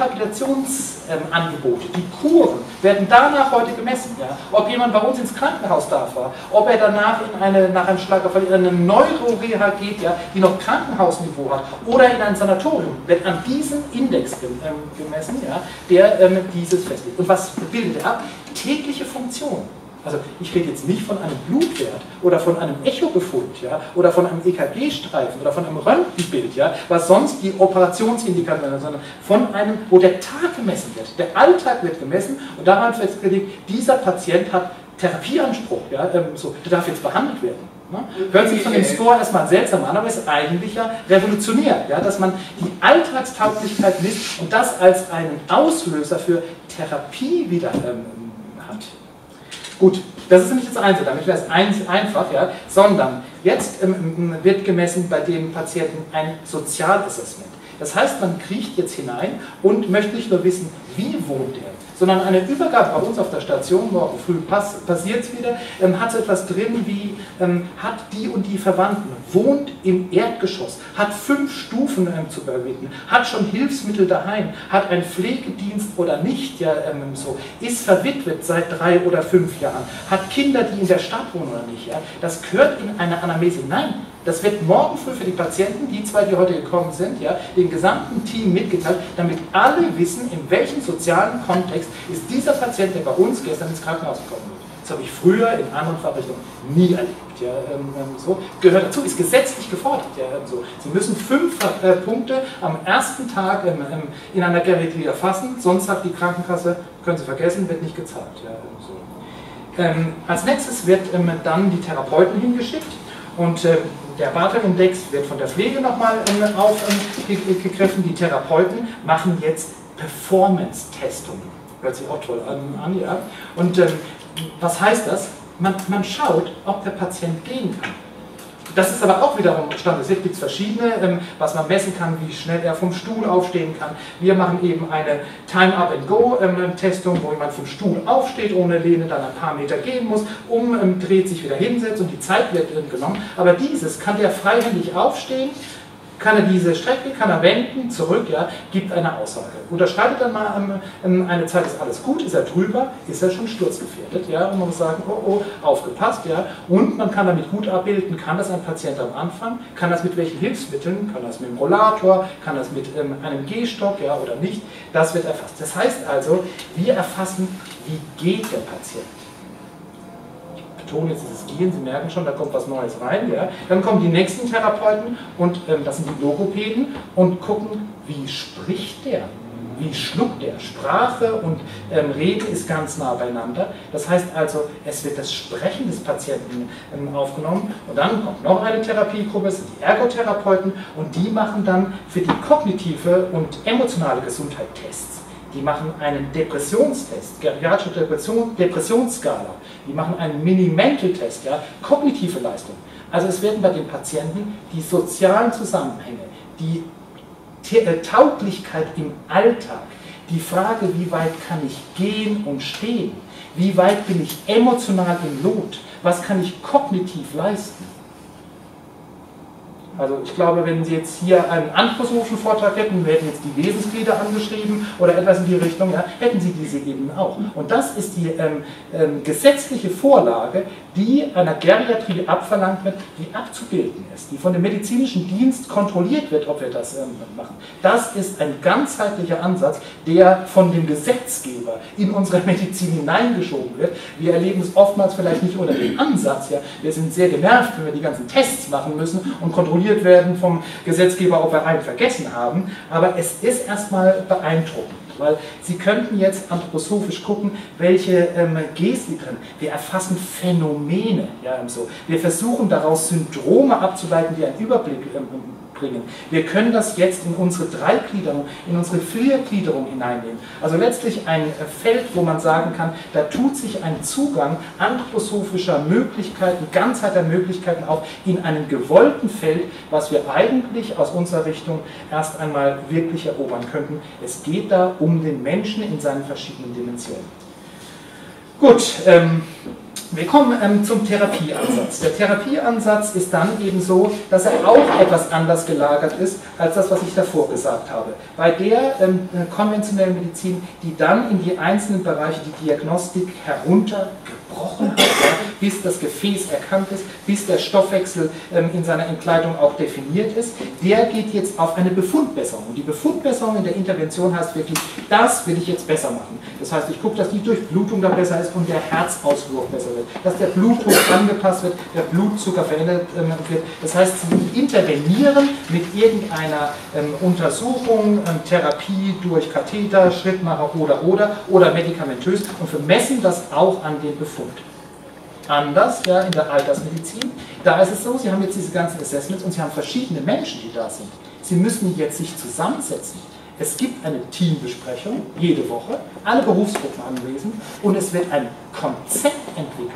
Rehabilitationsangebote, ähm, die Kuren, werden danach heute gemessen. Ja? Ob jemand bei uns ins Krankenhaus darf war, ob er danach in eine, nach einem Schlaganfall in eine Neuroreha geht, ja, die noch Krankenhausniveau hat, oder in ein Sanatorium, wird an diesem Index ähm, gemessen, ja, der ähm, dieses festlegt. Und was bildet er ab? Tägliche Funktion. Also ich rede jetzt nicht von einem Blutwert oder von einem Echobefund, ja, oder von einem E K G-Streifen oder von einem Röntgenbild, ja, was sonst die Operationsindikatoren sind, sondern von einem, wo der Tag gemessen wird. Der Alltag wird gemessen und daran festgelegt, dieser Patient hat Therapieanspruch, ja, ähm, so, der darf jetzt behandelt werden. Ne? Hört sich von dem Score erstmal seltsam an, aber ist eigentlich ja revolutionär, ja, dass man die Alltagstauglichkeit misst und das als einen Auslöser für Therapie wieder ähm, hat. Gut, das ist nicht das Einzige, damit wäre es einfach, ja, sondern jetzt ähm, wird gemessen bei dem Patienten ein Sozialassessment. Das heißt, man kriecht jetzt hinein und möchte nicht nur wissen, wie wohnt er, sondern eine Übergabe bei uns auf der Station, morgen früh pass, passiert es wieder, ähm, hat so etwas drin wie, ähm, hat die und die Verwandten, wohnt im Erdgeschoss, hat fünf Stufen ähm, zu überwinden, hat schon Hilfsmittel daheim, hat einen Pflegedienst oder nicht, ja, ähm, so, ist verwitwet seit drei oder fünf Jahren, hat Kinder, die in der Stadt wohnen oder nicht. Ja. Das gehört in eine Anamnese hinein. Das wird morgen früh für die Patienten, die zwei, die heute gekommen sind, ja, dem gesamten Team mitgeteilt, damit alle wissen, in welchem sozialen Kontext ist dieser Patient, der bei uns gestern ins Krankenhaus gekommen ist. Das habe ich früher in anderen Fachrichtungen nie erlebt. Ja, ähm, so. Gehört dazu, ist gesetzlich gefordert. Ja, so. Sie müssen fünf äh, Punkte am ersten Tag ähm, in einer Geriatrie erfassen, sonst sagt die Krankenkasse, können Sie vergessen, wird nicht gezahlt. Ja, so. Ähm, als nächstes wird ähm, dann die Therapeuten hingeschickt und äh, der Barther-Index wird von der Pflege nochmal ähm, aufgegriffen. Die Therapeuten machen jetzt Performance-Testungen. Hört sich auch toll an, an ja. Und ähm, was heißt das? Man, man schaut, ob der Patient gehen kann. Das ist aber auch wiederum standardisiert, gibt es verschiedene, ähm, was man messen kann, wie schnell er vom Stuhl aufstehen kann. Wir machen eben eine Time-Up-and-Go-Testung, wo jemand vom Stuhl aufsteht, ohne Lehne, dann ein paar Meter gehen muss, umdreht, sich wieder hinsetzt und die Zeit wird genommen. Aber dieses kann der freihändig aufstehen, kann er diese Strecke, kann er wenden, zurück, ja, gibt eine Aussage. Unterschreitet dann mal ähm, eine Zeit, ist alles gut, ist er drüber, ist er schon sturzgefährdet, ja, und man muss sagen, oh, oh, aufgepasst, ja, und man kann damit gut abbilden, kann das ein Patient am Anfang, kann das mit welchen Hilfsmitteln, kann das mit dem Rollator, kann das mit ähm, einem Gehstock, ja, oder nicht, das wird erfasst. Das heißt also, wir erfassen, wie geht der Patient. Jetzt ist es Gehen, Sie merken schon, da kommt was Neues rein. Ja. Dann kommen die nächsten Therapeuten und ähm, das sind die Logopäden und gucken, wie spricht der, wie schluckt der. Sprache und ähm, Rede ist ganz nah beieinander. Das heißt also, es wird das Sprechen des Patienten ähm, aufgenommen und dann kommt noch eine Therapiegruppe, das sind die Ergotherapeuten und die machen dann für die kognitive und emotionale Gesundheit Tests. Die machen einen Depressionstest, geriatrische Depression, Depressionsskala. Die machen einen Mini-Mental-Test, ja, kognitive Leistung. Also es werden bei den Patienten die sozialen Zusammenhänge, die Tauglichkeit im Alltag, die Frage, wie weit kann ich gehen und stehen, wie weit bin ich emotional im Lot, was kann ich kognitiv leisten. Also ich glaube, wenn Sie jetzt hier einen anthroposophischen Vortrag hätten, wir hätten jetzt die Wesensglieder angeschrieben oder etwas in die Richtung, ja, hätten Sie diese eben auch. Und das ist die ähm, ähm, gesetzliche Vorlage, die einer Geriatrie abverlangt wird, die abzubilden ist, die von dem medizinischen Dienst kontrolliert wird, ob wir das ähm, machen. Das ist ein ganzheitlicher Ansatz, der von dem Gesetzgeber in unsere Medizin hineingeschoben wird. Wir erleben es oftmals vielleicht nicht unter dem Ansatz. Ja. Wir sind sehr genervt, wenn wir die ganzen Tests machen müssen und kontrollieren werden vom Gesetzgeber, ob wir einen vergessen haben, aber es ist erstmal beeindruckend, weil Sie könnten jetzt anthroposophisch gucken, welche ähm, Gestik drin. Wir erfassen Phänomene, ja, so. Wir versuchen daraus Syndrome abzuleiten, die einen Überblick ähm, bringen. Wir können das jetzt in unsere Dreigliederung, in unsere Viergliederung hineinnehmen. Also letztlich ein Feld, wo man sagen kann, da tut sich ein Zugang anthroposophischer Möglichkeiten, Ganzheit der Möglichkeiten auf in einem gewollten Feld, was wir eigentlich aus unserer Richtung erst einmal wirklich erobern könnten. Es geht da um den Menschen in seinen verschiedenen Dimensionen. Gut, ähm, wir kommen ähm, zum Therapieansatz. Der Therapieansatz ist dann eben so, dass er auch etwas anders gelagert ist, als das, was ich davor gesagt habe. Bei der ähm, konventionellen Medizin, die dann in die einzelnen Bereiche die Diagnostik heruntergebrochen hat, ja, bis das Gefäß erkannt ist, bis der Stoffwechsel ähm, in seiner Entkleidung auch definiert ist, der geht jetzt auf eine Befundbesserung. Und die Befundbesserung in der Intervention heißt wirklich, das will ich jetzt besser machen. Das heißt, ich gucke, dass die Durchblutung da besser ist und der Herzauswurf besser wird, dass der Blutdruck angepasst wird, der Blutzucker verändert ähm, wird. Das heißt, sie intervenieren mit irgendeiner ähm, Untersuchung, ähm, Therapie durch Katheter, Schrittmacher oder oder oder medikamentös und vermessen das auch an den Befund. Anders, ja, in der Altersmedizin, da ist es so, Sie haben jetzt diese ganzen Assessments und Sie haben verschiedene Menschen, die da sind. Sie müssen jetzt sich zusammensetzen. Es gibt eine Teambesprechung jede Woche, alle Berufsgruppen anwesend und es wird ein Konzept entwickelt.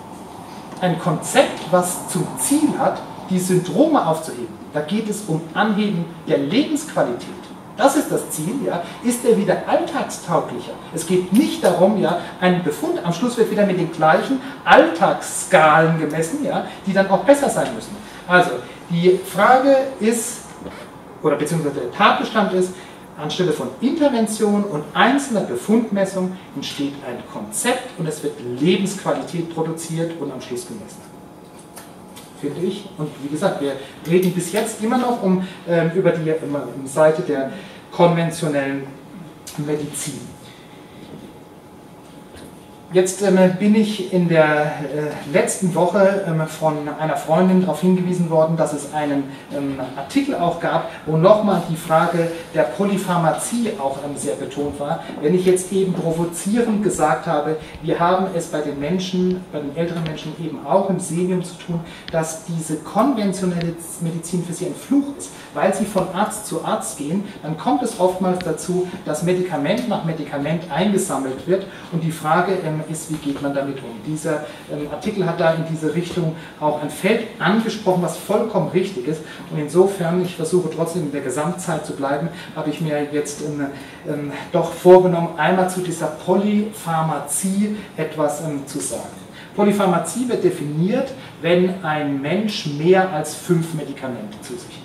Ein Konzept, was zum Ziel hat, die Syndrome aufzuheben. Da geht es um Anheben der Lebensqualität. Das ist das Ziel, ja. Ist er wieder alltagstauglicher? Es geht nicht darum, ja, einen Befund, am Schluss wird wieder mit den gleichen Alltagsskalen gemessen, ja, die dann auch besser sein müssen. Also, die Frage ist, oder beziehungsweise der Tatbestand ist, anstelle von Intervention und einzelner Befundmessung entsteht ein Konzept und es wird Lebensqualität produziert und am Schluss gemessen. Finde ich. Und wie gesagt, wir reden bis jetzt immer noch um, ähm, über die um Seite der konventionellen Medizin. Jetzt ähm, bin ich in der äh, letzten Woche ähm, von einer Freundin darauf hingewiesen worden, dass es einen ähm, Artikel auch gab, wo nochmal die Frage der Polypharmazie auch ähm, sehr betont war. Wenn ich jetzt eben provozierend gesagt habe, wir haben es bei den Menschen, bei den älteren Menschen eben auch im Senium zu tun, dass diese konventionelle Medizin für sie ein Fluch ist, weil sie von Arzt zu Arzt gehen, dann kommt es oftmals dazu, dass Medikament nach Medikament eingesammelt wird und die Frage ähm, ist, wie geht man damit um. Dieser ähm, Artikel hat da in diese Richtung auch ein Feld angesprochen, was vollkommen richtig ist und insofern, ich versuche trotzdem in der Gesamtzeit zu bleiben, habe ich mir jetzt ähm, ähm, doch vorgenommen, einmal zu dieser Polypharmazie etwas ähm, zu sagen. Polypharmazie wird definiert, wenn ein Mensch mehr als fünf Medikamente zu sich nimmt.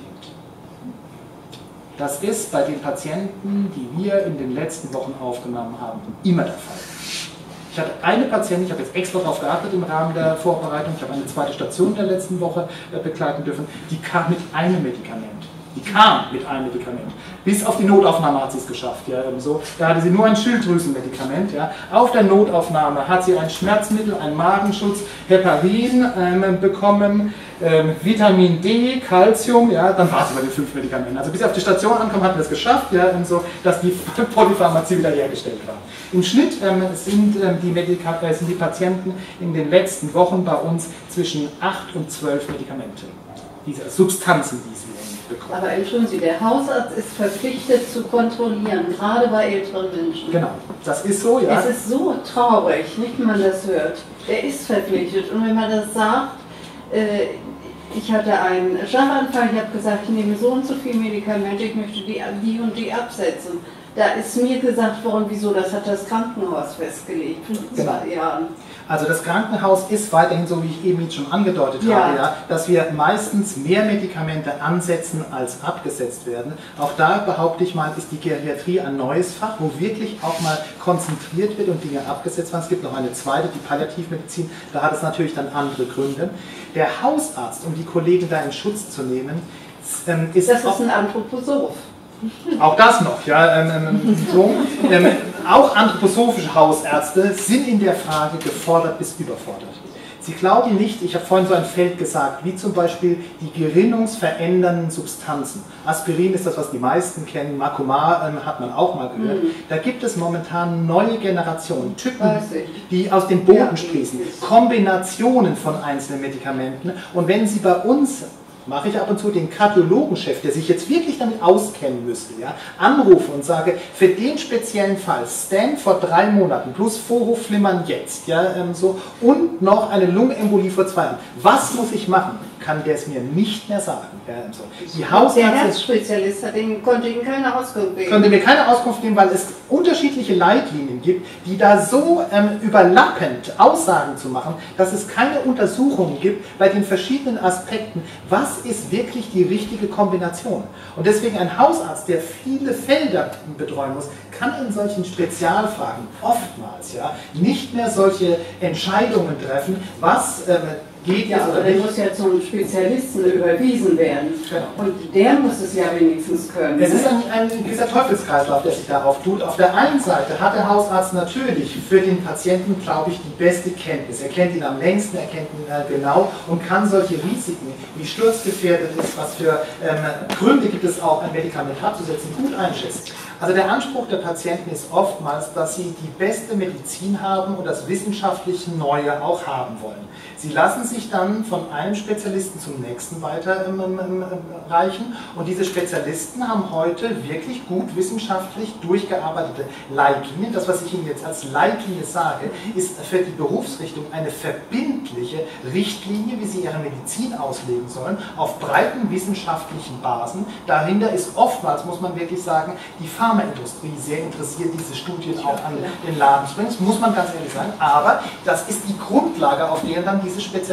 Das ist bei den Patienten, die wir in den letzten Wochen aufgenommen haben, immer der Fall. Ich hatte eine Patientin, ich habe jetzt extra darauf geachtet im Rahmen der Vorbereitung, ich habe eine zweite Station der letzten Woche begleiten dürfen, die kam mit einem Medikament. Die kam mit einem Medikament. Bis auf die Notaufnahme hat sie es geschafft. Ja, so. Da hatte sie nur ein Schilddrüsenmedikament. Ja. Auf der Notaufnahme hat sie ein Schmerzmittel, einen Magenschutz, Heparin ähm, bekommen, ähm, Vitamin D, Calcium. Ja, dann war sie bei den fünf Medikamenten. Also bis sie auf die Station ankam, hatten wir es geschafft, ja, so, dass die Polypharmazie wieder hergestellt war. Im Schnitt ähm, sind, ähm, die Medika äh, sind die Patienten in den letzten Wochen bei uns zwischen acht und zwölf Medikamente. Diese Substanzen, die sie bekommen. Aber entschuldigen Sie, der Hausarzt ist verpflichtet zu kontrollieren, gerade bei älteren Menschen. Genau, das ist so, ja. Es ist so traurig, nicht, wenn man das hört. Er ist verpflichtet und wenn man das sagt, äh, ich hatte einen Schlaganfall, ich habe gesagt, ich nehme so und so viele Medikamente, ich möchte die, die und die absetzen. Da ist mir gesagt worden, wieso, das hat das Krankenhaus festgelegt, vor genau. zwei Jahren. Also das Krankenhaus ist weiterhin, so wie ich eben schon angedeutet ja. habe, ja, dass wir meistens mehr Medikamente ansetzen, als abgesetzt werden. Auch da behaupte ich mal, ist die Geriatrie ein neues Fach, wo wirklich auch mal konzentriert wird und Dinge abgesetzt werden. Es gibt noch eine zweite, die Palliativmedizin, da hat es natürlich dann andere Gründe. Der Hausarzt, um die Kollegen da in Schutz zu nehmen, ist... Das ist ein Anthroposoph. Auch das noch, ja. Ähm, so. ähm, auch anthroposophische Hausärzte sind in der Frage gefordert bis überfordert. Sie glauben nicht, ich habe vorhin so ein Feld gesagt, wie zum Beispiel die gerinnungsverändernden Substanzen. Aspirin ist das, was die meisten kennen, Macumar ähm, hat man auch mal gehört. Mhm. Da gibt es momentan neue Generationen, Typen, die aus dem Boden ja, sprießen, Kombinationen von einzelnen Medikamenten. Und wenn Sie bei uns, mache ich ab und zu den Kardiologenchef, der sich jetzt wirklich damit auskennen müsste, ja, anrufe und sage, für den speziellen Fall, Stent vor drei Monaten plus Vorhofflimmern jetzt, ja, ähm, so, und noch eine Lungenembolie vor zwei Jahren. Was muss ich machen? Kann der es mir nicht mehr sagen. Ja, so. Die Hausärzte, der Herzspezialist hat Ihnen, konnte Ihnen keine Auskunft geben. Konnte mir keine Auskunft geben, weil es unterschiedliche Leitlinien gibt, die da so ähm, überlappend Aussagen zu machen, dass es keine Untersuchungen gibt bei den verschiedenen Aspekten, was ist wirklich die richtige Kombination. Und deswegen ein Hausarzt, der viele Felder betreuen muss, kann in solchen Spezialfragen oftmals ja, nicht mehr solche Entscheidungen treffen, was ähm, geht ja, aber der muss ja zum Spezialisten überwiesen werden. Genau. Und der muss es ja wenigstens können. Es ist ein, ein gewisser Teufelskreislauf, der sich da auftut. Auf der einen Seite hat der Hausarzt natürlich für den Patienten, glaube ich, die beste Kenntnis. Er kennt ihn am längsten, er kennt ihn äh, genau und kann solche Risiken, wie sturzgefährdet ist, was für ähm, Gründe gibt es auch, ein Medikament abzusetzen, gut einschätzen. Also der Anspruch der Patienten ist oftmals, dass sie die beste Medizin haben und das wissenschaftliche Neue auch haben wollen. Sie lassen sich dann von einem Spezialisten zum nächsten weiter ähm, ähm, reichen und diese Spezialisten haben heute wirklich gut wissenschaftlich durchgearbeitete Leitlinien. Das, was ich Ihnen jetzt als Leitlinie sage, ist für die Berufsrichtung eine verbindliche Richtlinie, wie sie ihre Medizin auslegen sollen, auf breiten wissenschaftlichen Basen. Dahinter ist oftmals, muss man wirklich sagen, die Pharmaindustrie sehr interessiert, diese Studien auch an den Laden zu bringen. Das muss man ganz ehrlich sagen, aber das ist die Grundlage, auf der dann diese Spezialisten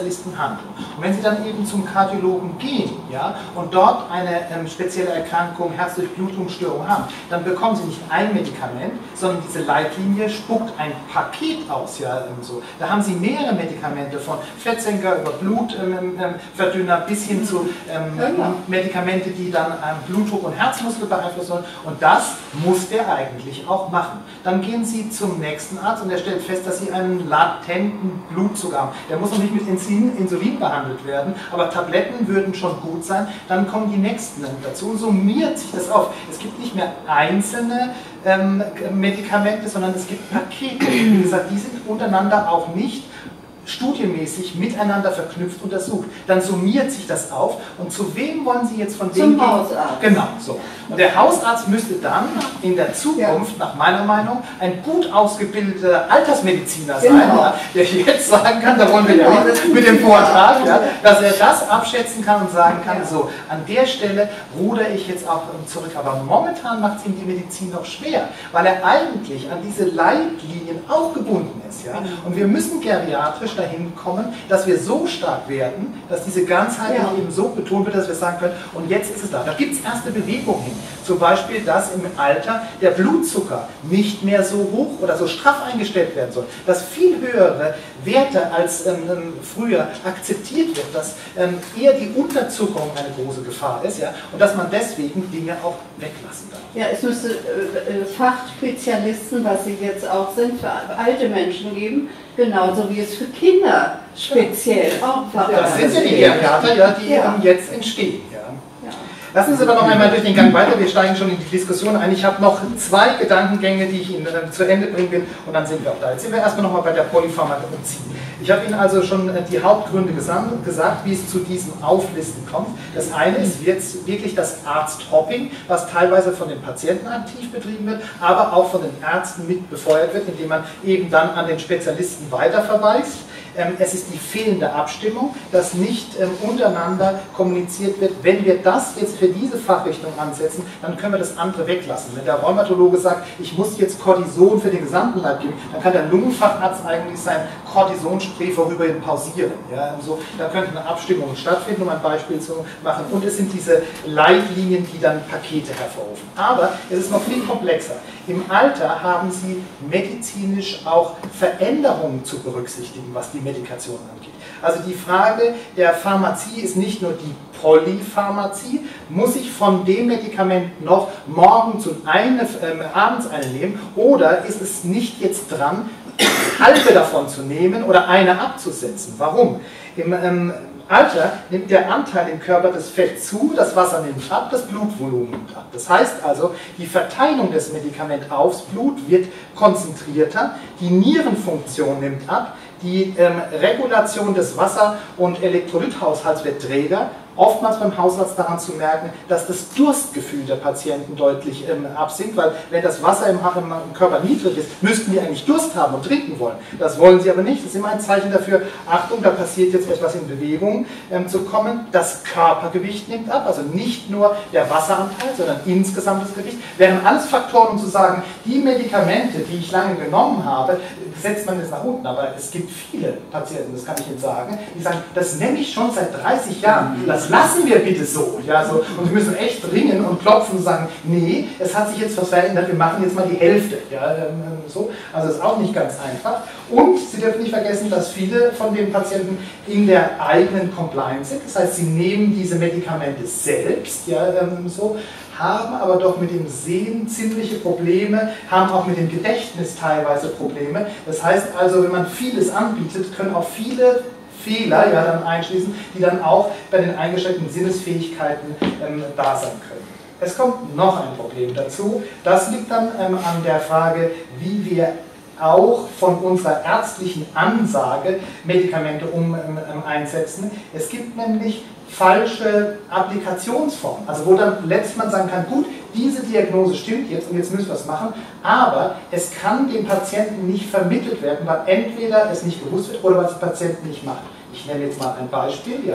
Spezialisten handeln. Und wenn Sie dann eben zum Kardiologen gehen, ja, und dort eine ähm, spezielle Erkrankung, Herzdurchblutungsstörung haben, dann bekommen Sie nicht ein Medikament, sondern diese Leitlinie spuckt ein Paket aus. Ja, ähm, so. Da haben Sie mehrere Medikamente, von Fettsenker über Blutverdünner ähm, bis hin zu ähm, ja. Medikamente, die dann ähm, Blutdruck und Herzmuskel beeinflussen sollen. Und das muss der eigentlich auch machen. Dann gehen Sie zum nächsten Arzt und er stellt fest, dass Sie einen latenten Blutzucker haben. Der muss noch nicht mit Insulin, Insulin behandelt werden, aber Tabletten würden schon gut sein. Dann kommen die nächsten dazu und summiert sich das auf. Es gibt nicht mehr einzelne ähm, Medikamente, sondern es gibt Pakete. Wie gesagt, die sind untereinander auch nicht studienmäßig miteinander verknüpft untersucht. Dann summiert sich das auf und zu wem wollen Sie jetzt von dem Zum Hausarzt. Genau, so. Und der Hausarzt müsste dann in der Zukunft, ja. nach meiner Meinung, ein gut ausgebildeter Altersmediziner sein, genau. ja, der jetzt sagen kann, da wollen wir genau. ja mit, mit dem Vortrag, ja, dass er das abschätzen kann und sagen kann, ja. so, an der Stelle rudere ich jetzt auch zurück. Aber momentan macht es ihm die Medizin noch schwer, weil er eigentlich an diese Leitlinien auch gebunden ist. Ja? Und wir müssen geriatrisch dahin kommen, dass wir so stark werden, dass diese Ganzheit ja. eben so betont wird, dass wir sagen können, und jetzt ist es da. Da gibt es erste Bewegungen hin. Zum Beispiel, dass im Alter der Blutzucker nicht mehr so hoch oder so straff eingestellt werden soll, dass viel höhere Werte als ähm, früher akzeptiert wird, dass ähm, eher die Unterzuckerung eine große Gefahr ist, ja, und dass man deswegen Dinge auch weglassen darf. Ja, es müsste äh, Fachspezialisten, was sie jetzt auch sind, für alte Menschen geben, genauso wie es für Kinder speziell ja. auch war. Das sind ja die Geriater, ja, die ja. ähm, jetzt entstehen. Ja. Ja. Lassen Sie aber noch einmal durch den Gang weiter, wir steigen schon in die Diskussion ein. Ich habe noch zwei Gedankengänge, die ich Ihnen äh, zu Ende bringen will, und dann sind wir auch da. Jetzt sind wir erstmal nochmal bei der Polypharmazie. Ich habe Ihnen also schon äh, die Hauptgründe gesagt, gesagt, wie es zu diesem Auflisten kommt. Das eine ist jetzt wirklich das Arzthopping, was teilweise von den Patienten aktiv betrieben wird, aber auch von den Ärzten mit befeuert wird, indem man eben dann an den Spezialisten weiterverweist. Es ist die fehlende Abstimmung, dass nicht ähm, untereinander kommuniziert wird. Wenn wir das jetzt für diese Fachrichtung ansetzen, dann können wir das andere weglassen. Wenn der Rheumatologe sagt, ich muss jetzt Cortison für den gesamten Leib geben, dann kann der Lungenfacharzt eigentlich sein Cortisonspray vorüberhin pausieren. Ja, so, da könnte eine Abstimmung stattfinden, um ein Beispiel zu machen. Und es sind diese Leitlinien, die dann Pakete hervorrufen. Aber es ist noch viel komplexer. Im Alter haben Sie medizinisch auch Veränderungen zu berücksichtigen, was die Medikation angeht. Also die Frage der Pharmazie ist nicht nur die Polypharmazie, muss ich von dem Medikament noch morgens und eine, äh, abends eine nehmen, oder ist es nicht jetzt dran, halbe davon zu nehmen oder eine abzusetzen? Warum? Im ähm, Alter nimmt der Anteil im Körper des Fett zu, das Wasser nimmt ab, das Blutvolumen nimmt ab. Das heißt also, die Verteilung des Medikaments aufs Blut wird konzentrierter, die Nierenfunktion nimmt ab, die ähm, Regulation des Wasser- und Elektrolythaushalts wird träger. Oftmals beim Hausarzt daran zu merken, dass das Durstgefühl der Patienten deutlich ähm, absinkt, weil wenn das Wasser im, im, im Körper niedrig ist, müssten die eigentlich Durst haben und trinken wollen. Das wollen sie aber nicht. Das ist immer ein Zeichen dafür, Achtung, da passiert jetzt etwas in Bewegung ähm, zu kommen. Das Körpergewicht nimmt ab, also nicht nur der Wasseranteil, sondern insgesamt das Gewicht. Wären alles Faktoren, um zu sagen, die Medikamente, die ich lange genommen habe, setzt man jetzt nach unten. Aber es gibt viele Patienten, das kann ich Ihnen sagen, die sagen, das nehme ich schon seit dreißig Jahren. Das lassen wir bitte so. Ja, so. Und wir müssen echt ringen und klopfen und sagen, nee, es hat sich jetzt was verändert, wir machen jetzt mal die Hälfte. Ja, so. Also das ist auch nicht ganz einfach. Und Sie dürfen nicht vergessen, dass viele von den Patienten in der eigenen Compliance sind. Das heißt, sie nehmen diese Medikamente selbst, ja, so, haben aber doch mit dem Sehen ziemliche Probleme, haben auch mit dem Gedächtnis teilweise Probleme. Das heißt also, wenn man vieles anbietet, können auch viele Fehler ja dann einschließen, die dann auch bei den eingeschränkten Sinnesfähigkeiten ähm, da sein können. Es kommt noch ein Problem dazu. Das liegt dann ähm, an der Frage, wie wir auch von unserer ärztlichen Ansage Medikamente um, ähm, einsetzen. Es gibt nämlich falsche Applikationsformen, also wo dann letztlich man sagen kann, gut, diese Diagnose stimmt jetzt und jetzt müssen wir es machen, aber es kann dem Patienten nicht vermittelt werden, weil entweder es nicht gewusst wird oder weil es der Patient nicht macht. Ich nenne jetzt mal ein Beispiel, ja.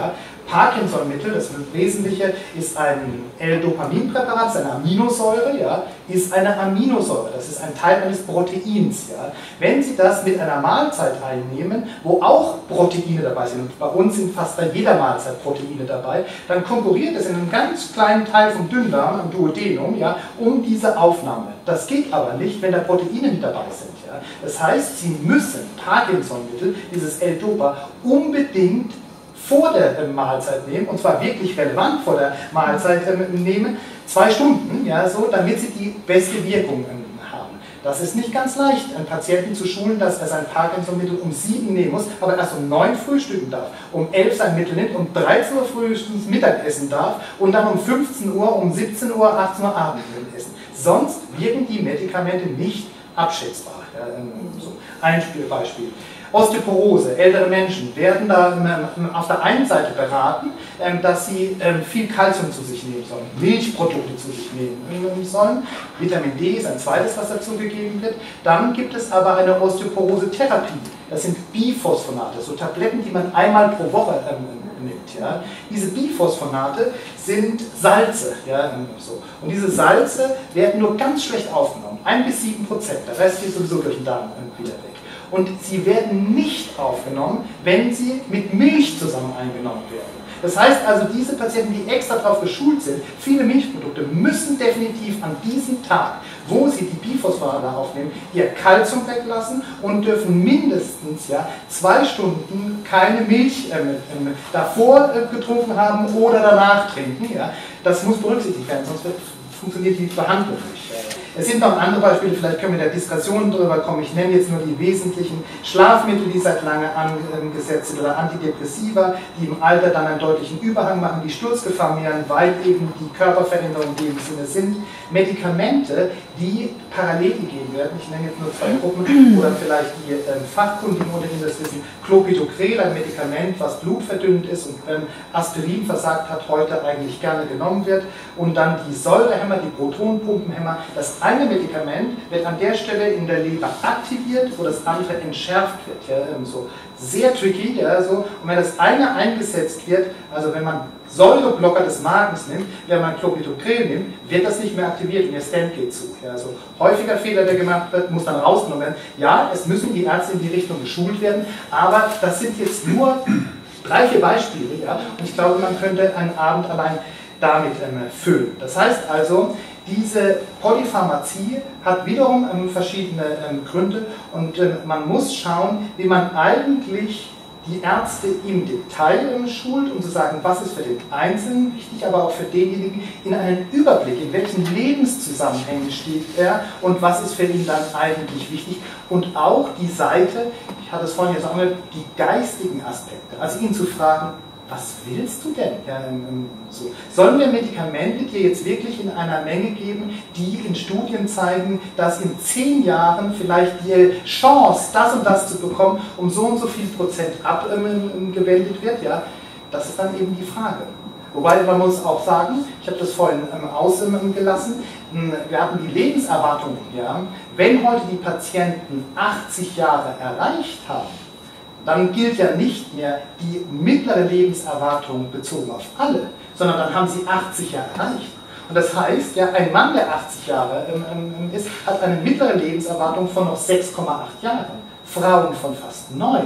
Parkinson-Mittel, das Wesentliche ist ein L-Dopamin-Präparat, das ist eine Aminosäure, ja, ist eine Aminosäure, das ist ein Teil eines Proteins. Ja. Wenn Sie das mit einer Mahlzeit einnehmen, wo auch Proteine dabei sind, und bei uns sind fast bei jeder Mahlzeit Proteine dabei, dann konkurriert es in einem ganz kleinen Teil vom Dünndarm, am Duodenum, ja, um diese Aufnahme. Das geht aber nicht, wenn da Proteine mit dabei sind. Ja. Das heißt, Sie müssen Parkinson-Mittel, dieses L-Dopa, unbedingt vor der äh, Mahlzeit nehmen, und zwar wirklich relevant vor der Mahlzeit äh, nehmen, zwei Stunden, ja, so, damit sie die beste Wirkung äh, haben. Das ist nicht ganz leicht, einen Patienten zu schulen, dass er sein Parkinson-Mittel um sieben nehmen muss, aber erst um neun frühstücken darf, um elf sein Mittel nimmt, um dreizehn Uhr frühestens Mittagessen darf und dann um fünfzehn Uhr, um siebzehn Uhr, achtzehn Uhr Abendessen essen. Sonst wirken die Medikamente nicht abschätzbar. Ja, so. Ein Beispiel. Osteoporose, ältere Menschen werden da auf der einen Seite beraten, dass sie viel Kalzium zu sich nehmen sollen, Milchprodukte zu sich nehmen sollen. Vitamin D ist ein zweites, was dazu gegeben wird. Dann gibt es aber eine Osteoporose-Therapie. Das sind Biphosphonate, so Tabletten, die man einmal pro Woche nimmt. Ja. Diese Biphosphonate sind Salze. Ja, so. Und diese Salze werden nur ganz schlecht aufgenommen, ein bis sieben Prozent. Der Rest geht sowieso durch den Darm wieder weg. Und sie werden nicht aufgenommen, wenn sie mit Milch zusammen eingenommen werden. Das heißt also, diese Patienten, die extra darauf geschult sind, viele Milchprodukte, müssen definitiv an diesem Tag, wo sie die Biphosphonate aufnehmen, ihr Kalzium weglassen und dürfen mindestens ja, zwei Stunden keine Milch äh, äh, davor äh, getrunken haben oder danach trinken. Ja. Das muss berücksichtigt werden, sonst wird, funktioniert die Behandlung nicht. Es sind noch andere Beispiele, vielleicht können wir in der Diskussion darüber kommen. Ich nenne jetzt nur die wesentlichen Schlafmittel, die seit langem angesetzt sind, oder Antidepressiva, die im Alter dann einen deutlichen Überhang machen, die Sturzgefahr mehren, weil eben die Körperveränderungen in dem Sinne sind. Medikamente, die parallel gegeben werden, ich nenne jetzt nur zwei Gruppen, oder vielleicht die ähm, Fachkundigen unter Ihnen das wissen, Clopidogrel, ein Medikament, was blutverdünnt ist und ähm, Aspirin versagt hat, heute eigentlich gerne genommen wird, und dann die Säurehämmer, die Protonpumpenhämmer. Das eine Medikament wird an der Stelle in der Leber aktiviert, wo das andere entschärft wird. Ja, ähm, so sehr tricky, ja, so. Und wenn das eine eingesetzt wird, also wenn man Säureblocker des Magens nimmt, wenn man Clopidogrel nimmt, wird das nicht mehr aktiviert und der Stent geht zu. Ja, also häufiger Fehler, der gemacht wird, muss dann rausgenommen werden. Ja, es müssen die Ärzte in die Richtung geschult werden, aber das sind jetzt nur drei, vier Beispiele. Ja, und ich glaube, man könnte einen Abend allein damit ähm, füllen. Das heißt also, diese Polypharmazie hat wiederum ähm, verschiedene ähm, Gründe, und ähm, man muss schauen, wie man eigentlich die Ärzte im Detail ähm, schult, um zu sagen, was ist für den Einzelnen wichtig, aber auch für denjenigen in einen Überblick, in welchen Lebenszusammenhängen steht er und was ist für ihn dann eigentlich wichtig, und auch die Seite, ich hatte es vorhin jetzt auch mal, die geistigen Aspekte, also ihn zu fragen, was willst du denn? Ja, ähm, so. Sollen wir Medikamente dir jetzt wirklich in einer Menge geben, die in Studien zeigen, dass in zehn Jahren vielleicht die Chance, das und das zu bekommen, um so und so viel Prozent abgewendet wird? Ja, das ist dann eben die Frage. Wobei man muss auch sagen, ich habe das vorhin ähm, ausgelassen, wir hatten die Lebenserwartung, ja, wenn heute die Patienten achtzig Jahre erreicht haben, dann gilt ja nicht mehr die mittlere Lebenserwartung bezogen auf alle, sondern dann haben sie achtzig Jahre erreicht. Und das heißt, ja, ein Mann, der achtzig Jahre ähm, ist, hat eine mittlere Lebenserwartung von noch sechs Komma acht Jahren, Frauen von fast neun.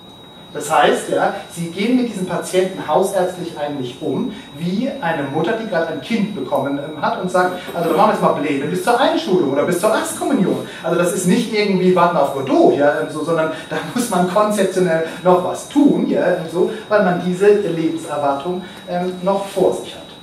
Das heißt, ja, sie gehen mit diesen Patienten hausärztlich eigentlich um, wie eine Mutter, die gerade ein Kind bekommen ähm, hat und sagt, also wir machen jetzt mal Pläne bis zur Einschulung oder bis zur Erstkommunion. Also das ist nicht irgendwie warten auf Godot, ja, so, sondern da muss man konzeptionell noch was tun, ja, so, weil man diese Lebenserwartung ähm, noch vor sich hat.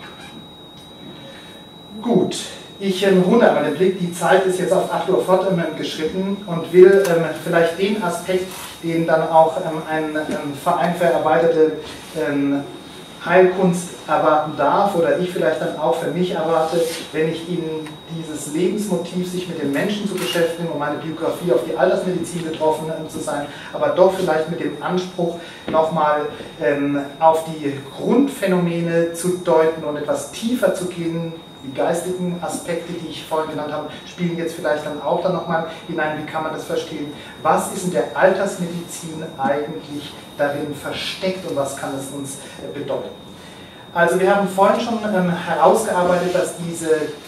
Gut. Ich ähm, runde aber den Blick, die Zeit ist jetzt auf acht Uhr fortgeschritten und will ähm, vielleicht den Aspekt, den dann auch ähm, ein ähm, Verein für erweiterte ähm, Heilkunst erwarten darf, oder ich vielleicht dann auch für mich erwarte, wenn ich Ihnen dieses Lebensmotiv, sich mit den Menschen zu beschäftigen, um meine Biografie auf die Altersmedizin getroffen ähm, zu sein, aber doch vielleicht mit dem Anspruch, nochmal ähm, auf die Grundphänomene zu deuten und etwas tiefer zu gehen, Die geistigen Aspekte, die ich vorhin genannt habe, spielen jetzt vielleicht dann auch da nochmal hinein. Wie kann man das verstehen? Was ist in der Altersmedizin eigentlich darin versteckt und was kann es uns bedeuten? Also wir haben vorhin schon ähm, herausgearbeitet, dass diese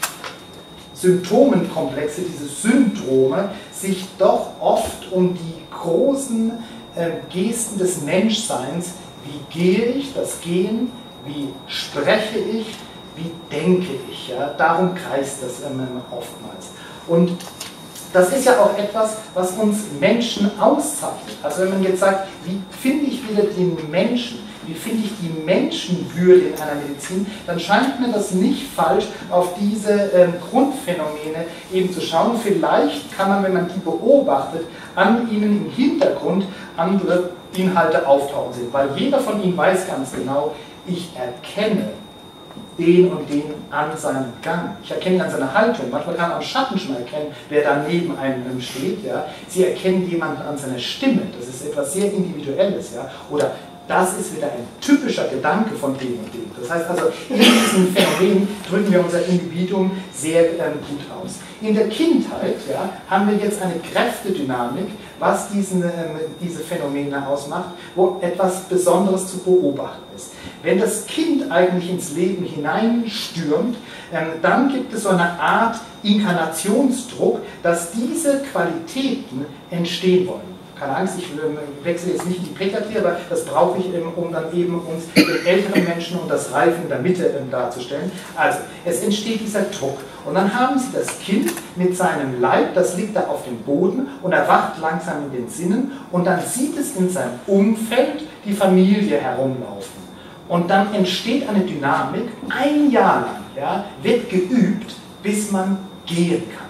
Symptomenkomplexe, diese Syndrome, sich doch oft um die großen äh, Gesten des Menschseins, wie gehe ich, das Gehen, wie spreche ich, wie denke ich, ja? Darum kreist das ähm, oftmals. Und das ist ja auch etwas, was uns Menschen auszeichnet. Also wenn man jetzt sagt, wie finde ich wieder den Menschen, wie finde ich die Menschenwürde in einer Medizin, dann scheint mir das nicht falsch, auf diese ähm, Grundphänomene eben zu schauen. Vielleicht kann man, wenn man die beobachtet, an ihnen im Hintergrund andere Inhalte auftauchen sehen. Weil jeder von ihnen weiß ganz genau, ich erkenne den und den an seinem Gang. Ich erkenne ihn an seiner Haltung. Manchmal kann man am Schatten schon erkennen, wer da neben einem steht. Ja. Sie erkennen jemanden an seiner Stimme. Das ist etwas sehr Individuelles. Ja. Oder das ist wieder ein typischer Gedanke von dem und dem. Das heißt also, in diesem Phänomen drücken wir unser Individuum sehr ähm, gut aus. In der Kindheit ja, haben wir jetzt eine Kräftedynamik, was diesen, ähm, diese Phänomene ausmacht, wo etwas Besonderes zu beobachten ist. Wenn das Kind eigentlich ins Leben hineinstürmt, ähm, dann gibt es so eine Art Inkarnationsdruck, dass diese Qualitäten entstehen wollen. Keine Angst, ich wechsle jetzt nicht in die Präkatie, aber das brauche ich, um dann eben uns den älteren Menschen und das Reifen in der Mitte darzustellen. Also, es entsteht dieser Druck. Und dann haben Sie das Kind mit seinem Leib, das liegt da auf dem Boden und erwacht langsam in den Sinnen und dann sieht es in seinem Umfeld die Familie herumlaufen. Und dann entsteht eine Dynamik, ein Jahr lang ja, wird geübt, bis man gehen kann.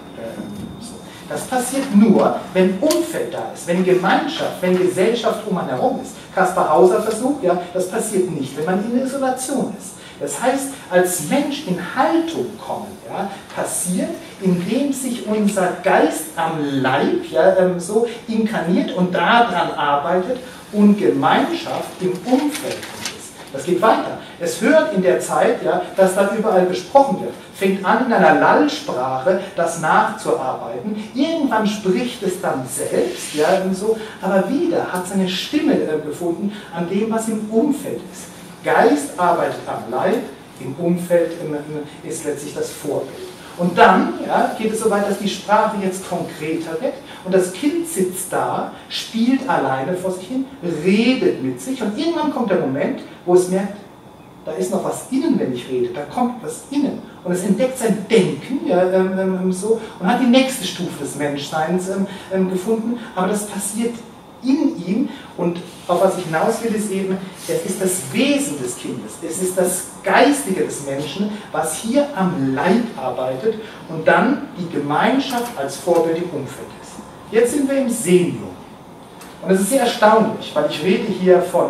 Das passiert nur, wenn Umfeld da ist, wenn Gemeinschaft, wenn Gesellschaft um einen herum ist. Kaspar Hauser Versuch, ja, das passiert nicht, wenn man in Isolation ist. Das heißt, als Mensch in Haltung kommen, ja, passiert, indem sich unser Geist am Leib ja, ähm, so inkarniert und daran arbeitet und Gemeinschaft im Umfeld ist. Das geht weiter. Es hört in der Zeit, ja, dass da überall gesprochen wird. Fängt an, in einer Lallsprache das nachzuarbeiten. Irgendwann spricht es dann selbst, ja, und so, aber wieder hat seine Stimme äh, gefunden an dem, was im Umfeld ist. Geist arbeitet am Leib, im Umfeld äh, ist letztlich das Vorbild. Und dann ja, geht es so weit, dass die Sprache jetzt konkreter wird und das Kind sitzt da, spielt alleine vor sich hin, redet mit sich und irgendwann kommt der Moment, wo es merkt, da ist noch was innen, wenn ich rede, da kommt was innen. Und es entdeckt sein Denken ja, ähm, ähm, so, und hat die nächste Stufe des Menschseins ähm, ähm, gefunden, aber das passiert in ihm und auf was ich hinaus will, ist eben, es ist das Wesen des Kindes, es ist das Geistige des Menschen, was hier am Leib arbeitet und dann die Gemeinschaft als Vorbild im Umfeld ist. Jetzt sind wir im Senium. Und es ist sehr erstaunlich, weil ich rede hier von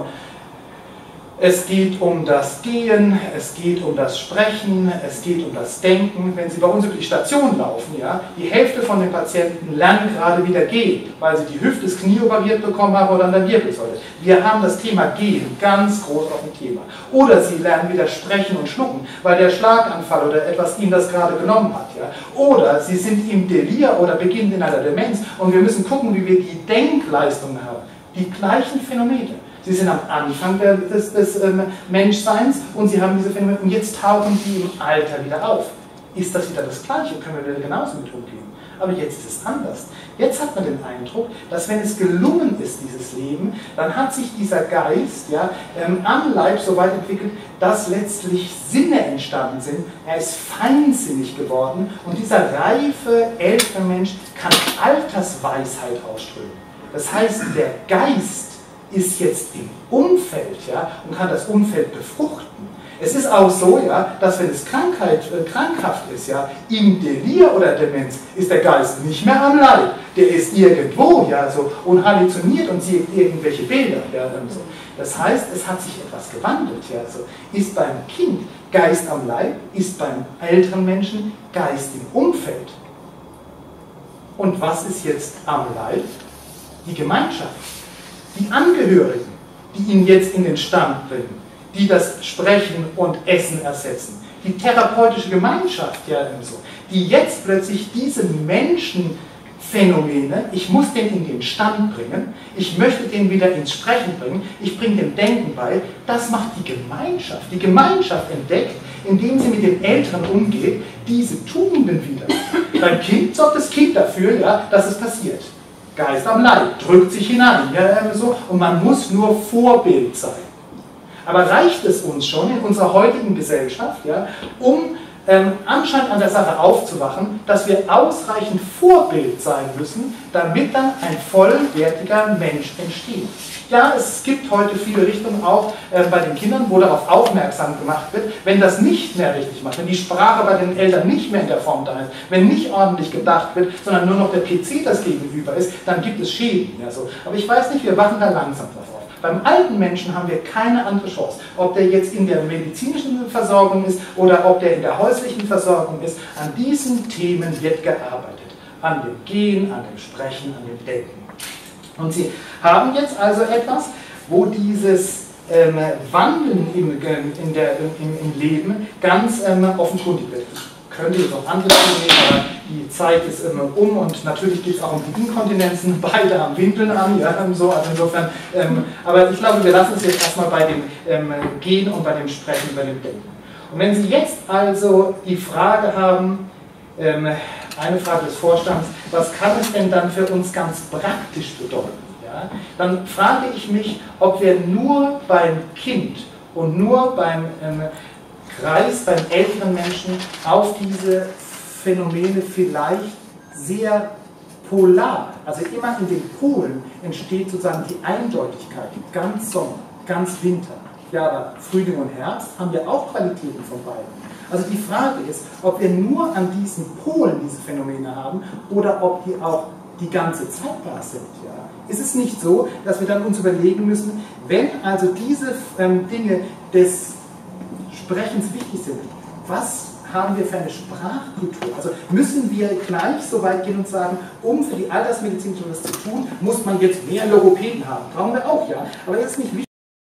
es geht um das Gehen, es geht um das Sprechen, es geht um das Denken. Wenn Sie bei uns über die Station laufen, ja, die Hälfte von den Patienten lernen gerade wieder gehen, weil sie die Hüfte, das Knie operiert bekommen haben oder an der Wirbelsäule. Wir haben das Thema Gehen ganz groß auf dem Thema. Oder sie lernen wieder sprechen und schlucken, weil der Schlaganfall oder etwas ihnen das gerade genommen hat. Ja. Oder sie sind im Delir oder beginnen in einer Demenz und wir müssen gucken, wie wir die Denkleistung haben. Die gleichen Phänomene. Sie sind am Anfang des, des ähm, Menschseins und sie haben diese Phänomene und jetzt tauchen die im Alter wieder auf. Ist das wieder das Gleiche? Können wir wieder genauso mit umgehen? Aber jetzt ist es anders. Jetzt hat man den Eindruck, dass wenn es gelungen ist, dieses Leben, dann hat sich dieser Geist ja, ähm, am Leib so weit entwickelt, dass letztlich Sinne entstanden sind. Er ist feinsinnig geworden und dieser reife, ältere Mensch kann Altersweisheit ausströmen. Das heißt, der Geist ist jetzt im Umfeld ja, und kann das Umfeld befruchten. Es ist auch so, ja, dass wenn es Krankheit, äh, krankhaft ist, ja, im Delir oder Demenz, ist der Geist nicht mehr am Leib. Der ist irgendwo ja, so, und halluziniert und sieht irgendwelche Bilder. Ja, so. Das heißt, es hat sich etwas gewandelt. Ja, so. Ist beim Kind Geist am Leib, ist beim älteren Menschen Geist im Umfeld. Und was ist jetzt am Leib? Die Gemeinschaft. Die Angehörigen, die ihn jetzt in den Stand bringen, die das Sprechen und Essen ersetzen. Die therapeutische Gemeinschaft, ja, so, die jetzt plötzlich diese Menschenphänomene, ich muss den in den Stand bringen, ich möchte den wieder ins Sprechen bringen, ich bringe dem Denken bei, das macht die Gemeinschaft. Die Gemeinschaft entdeckt, indem sie mit den Älteren umgeht, diese Tugenden wieder. Beim Kind sorgt das Kind dafür, ja, dass es passiert. Geist am Leib, drückt sich hinein, ja, so, und man muss nur Vorbild sein. Aber reicht es uns schon in unserer heutigen Gesellschaft, ja, um ähm, anscheinend an der Sache aufzuwachen, dass wir ausreichend Vorbild sein müssen, damit dann ein vollwertiger Mensch entsteht? Ja, es gibt heute viele Richtungen auch äh, bei den Kindern, wo darauf aufmerksam gemacht wird, wenn das nicht mehr richtig macht, wenn die Sprache bei den Eltern nicht mehr in der Form da ist, wenn nicht ordentlich gedacht wird, sondern nur noch der P C das Gegenüber ist, dann gibt es Schäden. Ja, so. Aber ich weiß nicht, wir wachen da langsam drauf auf. Beim alten Menschen haben wir keine andere Chance. Ob der jetzt in der medizinischen Versorgung ist oder ob der in der häuslichen Versorgung ist, an diesen Themen wird gearbeitet. An dem Gehen, an dem Sprechen, an dem Denken. Und Sie haben jetzt also etwas, wo dieses ähm, Wandeln im, in der, im, im Leben ganz ähm, offenkundig wird. Ich könnte jetzt auch andere Themen nehmen, aber die Zeit ist immer um und natürlich geht es auch um die Inkontinenzen, beide haben Windeln an, ja, so, also insofern, ähm, aber ich glaube, wir lassen es jetzt erstmal bei dem ähm, Gehen und bei dem Sprechen, bei dem Denken. Und wenn Sie jetzt also die Frage haben, ähm, eine Frage des Vorstands, was kann es denn dann für uns ganz praktisch bedeuten? Ja? Dann frage ich mich, ob wir nur beim Kind und nur beim ähm, Kreis, beim älteren Menschen auf diese Phänomene vielleicht sehr polar, also immer in den Polen entsteht sozusagen die Eindeutigkeit, ganz Sommer, ganz Winter. Ja, aber Frühling und Herbst haben wir auch Qualitäten von beiden. Also die Frage ist, ob wir nur an diesen Polen diese Phänomene haben oder ob die auch die ganze Zeit da sind. Ja. Ist es nicht so, dass wir dann uns überlegen müssen, wenn also diese ähm, Dinge des Sprechens wichtig sind, was haben wir für eine Sprachkultur? Also müssen wir gleich so weit gehen und sagen, um für die Altersmedizin etwas zu tun, muss man jetzt mehr Logopäden haben. Brauchen wir auch, ja. Aber es ist nicht wichtig,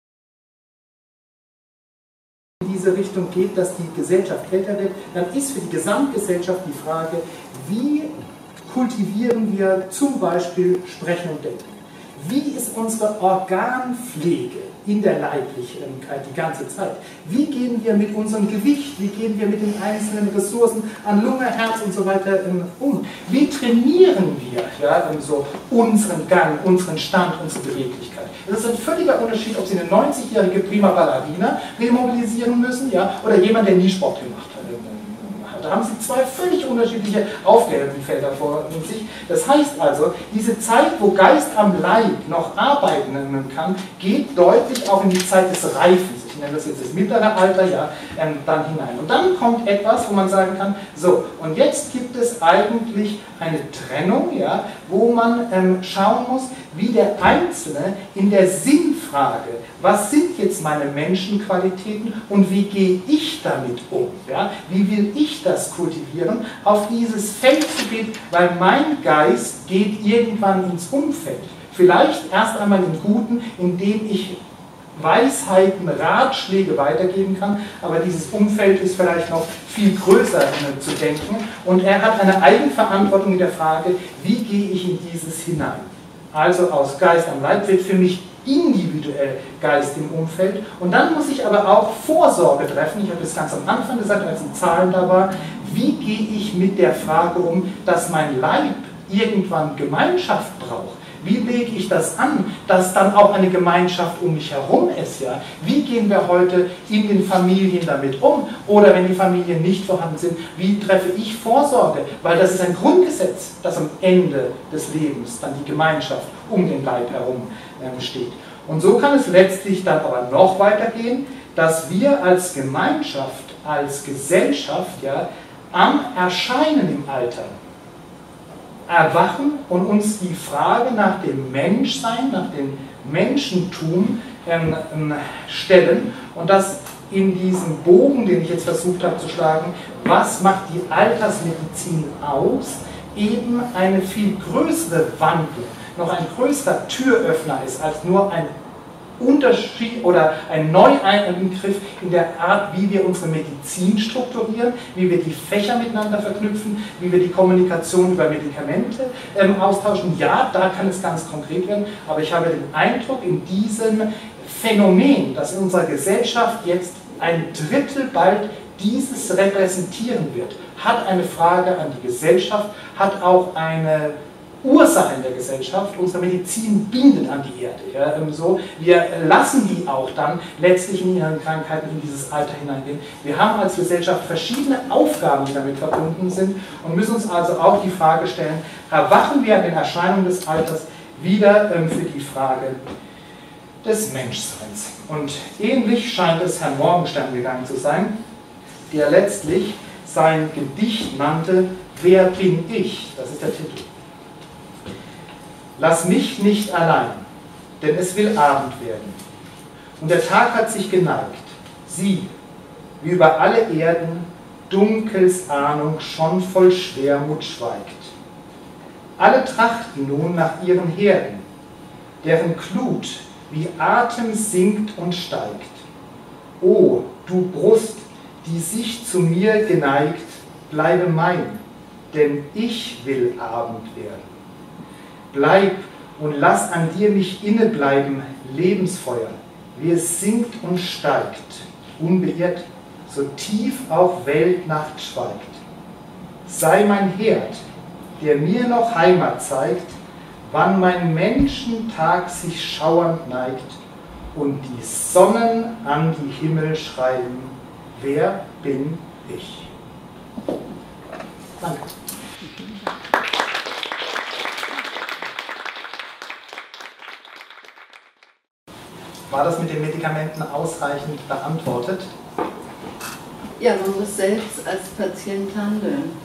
in diese Richtung geht, dass die Gesellschaft älter wird, dann ist für die Gesamtgesellschaft die Frage, wie kultivieren wir zum Beispiel Sprechen und Denken? Wie ist unsere Organpflege in der Leiblichkeit die ganze Zeit? Wie gehen wir mit unserem Gewicht, wie gehen wir mit den einzelnen Ressourcen an Lunge, Herz und so weiter um? Wie trainieren wir, ja, so unseren Gang, unseren Stand, unsere Beweglichkeit? Das ist ein völliger Unterschied, ob Sie eine neunzigjährige Prima Ballerina remobilisieren müssen, ja, oder jemand, der nie Sport gemacht hat. Da haben Sie zwei völlig unterschiedliche Aufgabenfelder vor sich. Das heißt also, diese Zeit, wo Geist am Leib noch arbeiten kann, geht deutlich auch in die Zeit des Reifens. Ich nenne das jetzt das mittlere Alter, ja, ähm, dann hinein. Und dann kommt etwas, wo man sagen kann, so, und jetzt gibt es eigentlich eine Trennung, ja, wo man ähm, schauen muss, wie der Einzelne in der Sinnfrage, was sind jetzt meine Menschenqualitäten und wie gehe ich damit um? Ja? Wie will ich das kultivieren, auf dieses Feld zu gehen, weil mein Geist geht irgendwann ins Umfeld. Vielleicht erst einmal im Guten, indem ich Weisheiten, Ratschläge weitergeben kann, aber dieses Umfeld ist vielleicht noch viel größer äh, zu denken und er hat eine Eigenverantwortung in der Frage, wie gehe ich in dieses hinein? Also aus Geist am Leib wird für mich individuell Geist im Umfeld und dann muss ich aber auch Vorsorge treffen, ich habe das ganz am Anfang gesagt, als die Zahlen da waren, wie gehe ich mit der Frage um, dass mein Leib irgendwann Gemeinschaft braucht? Wie lege ich das an, dass dann auch eine Gemeinschaft um mich herum ist? Ja? Wie gehen wir heute in den Familien damit um? Oder wenn die Familien nicht vorhanden sind, wie treffe ich Vorsorge? Weil das ist ein Grundgesetz, dass am Ende des Lebens dann die Gemeinschaft um den Leib herum ähm, steht. Und so kann es letztlich dann aber noch weitergehen, dass wir als Gemeinschaft, als Gesellschaft ja, am Erscheinen im Alter erwachen und uns die Frage nach dem Menschsein, nach dem Menschentum ähm, ähm, stellen und das in diesem Bogen, den ich jetzt versucht habe zu schlagen, was macht die Altersmedizin aus, eben eine viel größere Wandlung, noch ein größerer Türöffner ist als nur ein Unterschied oder ein Neueingriff in der Art, wie wir unsere Medizin strukturieren, wie wir die Fächer miteinander verknüpfen, wie wir die Kommunikation über Medikamente ähm, austauschen. Ja, da kann es ganz konkret werden, aber ich habe den Eindruck, in diesem Phänomen, das in unserer Gesellschaft jetzt ein Drittel bald dieses repräsentieren wird, hat eine Frage an die Gesellschaft, hat auch eine Ursache in der Gesellschaft. Unsere Medizin bindet an die Erde. Ja, so. Wir lassen die auch dann letztlich in ihren Krankheiten in dieses Alter hineingehen. Wir haben als Gesellschaft verschiedene Aufgaben, die damit verbunden sind und müssen uns also auch die Frage stellen, erwachen wir an den Erscheinungen des Alters wieder ähm, für die Frage des Menschseins. Und ähnlich scheint es Herrn Morgenstern gegangen zu sein, der letztlich sein Gedicht nannte, Wer bin ich? Das ist der Titel. Lass mich nicht allein, denn es will Abend werden. Und der Tag hat sich geneigt. Sieh, wie über alle Erden Dunkels Ahnung schon voll Schwermut schweigt. Alle trachten nun nach ihren Herden, deren Glut wie Atem sinkt und steigt. O, du Brust, die sich zu mir geneigt, bleibe mein, denn ich will Abend werden. Bleib und lass an dir mich innebleiben, Lebensfeuer, wie es sinkt und steigt, unbeirrt, so tief auch Weltnacht schweigt. Sei mein Herd, der mir noch Heimat zeigt, wann mein Menschentag sich schauernd neigt und die Sonnen an die Himmel schreiben, wer bin ich? Danke. War das mit den Medikamenten ausreichend beantwortet? Ja, man muss selbst als Patient handeln.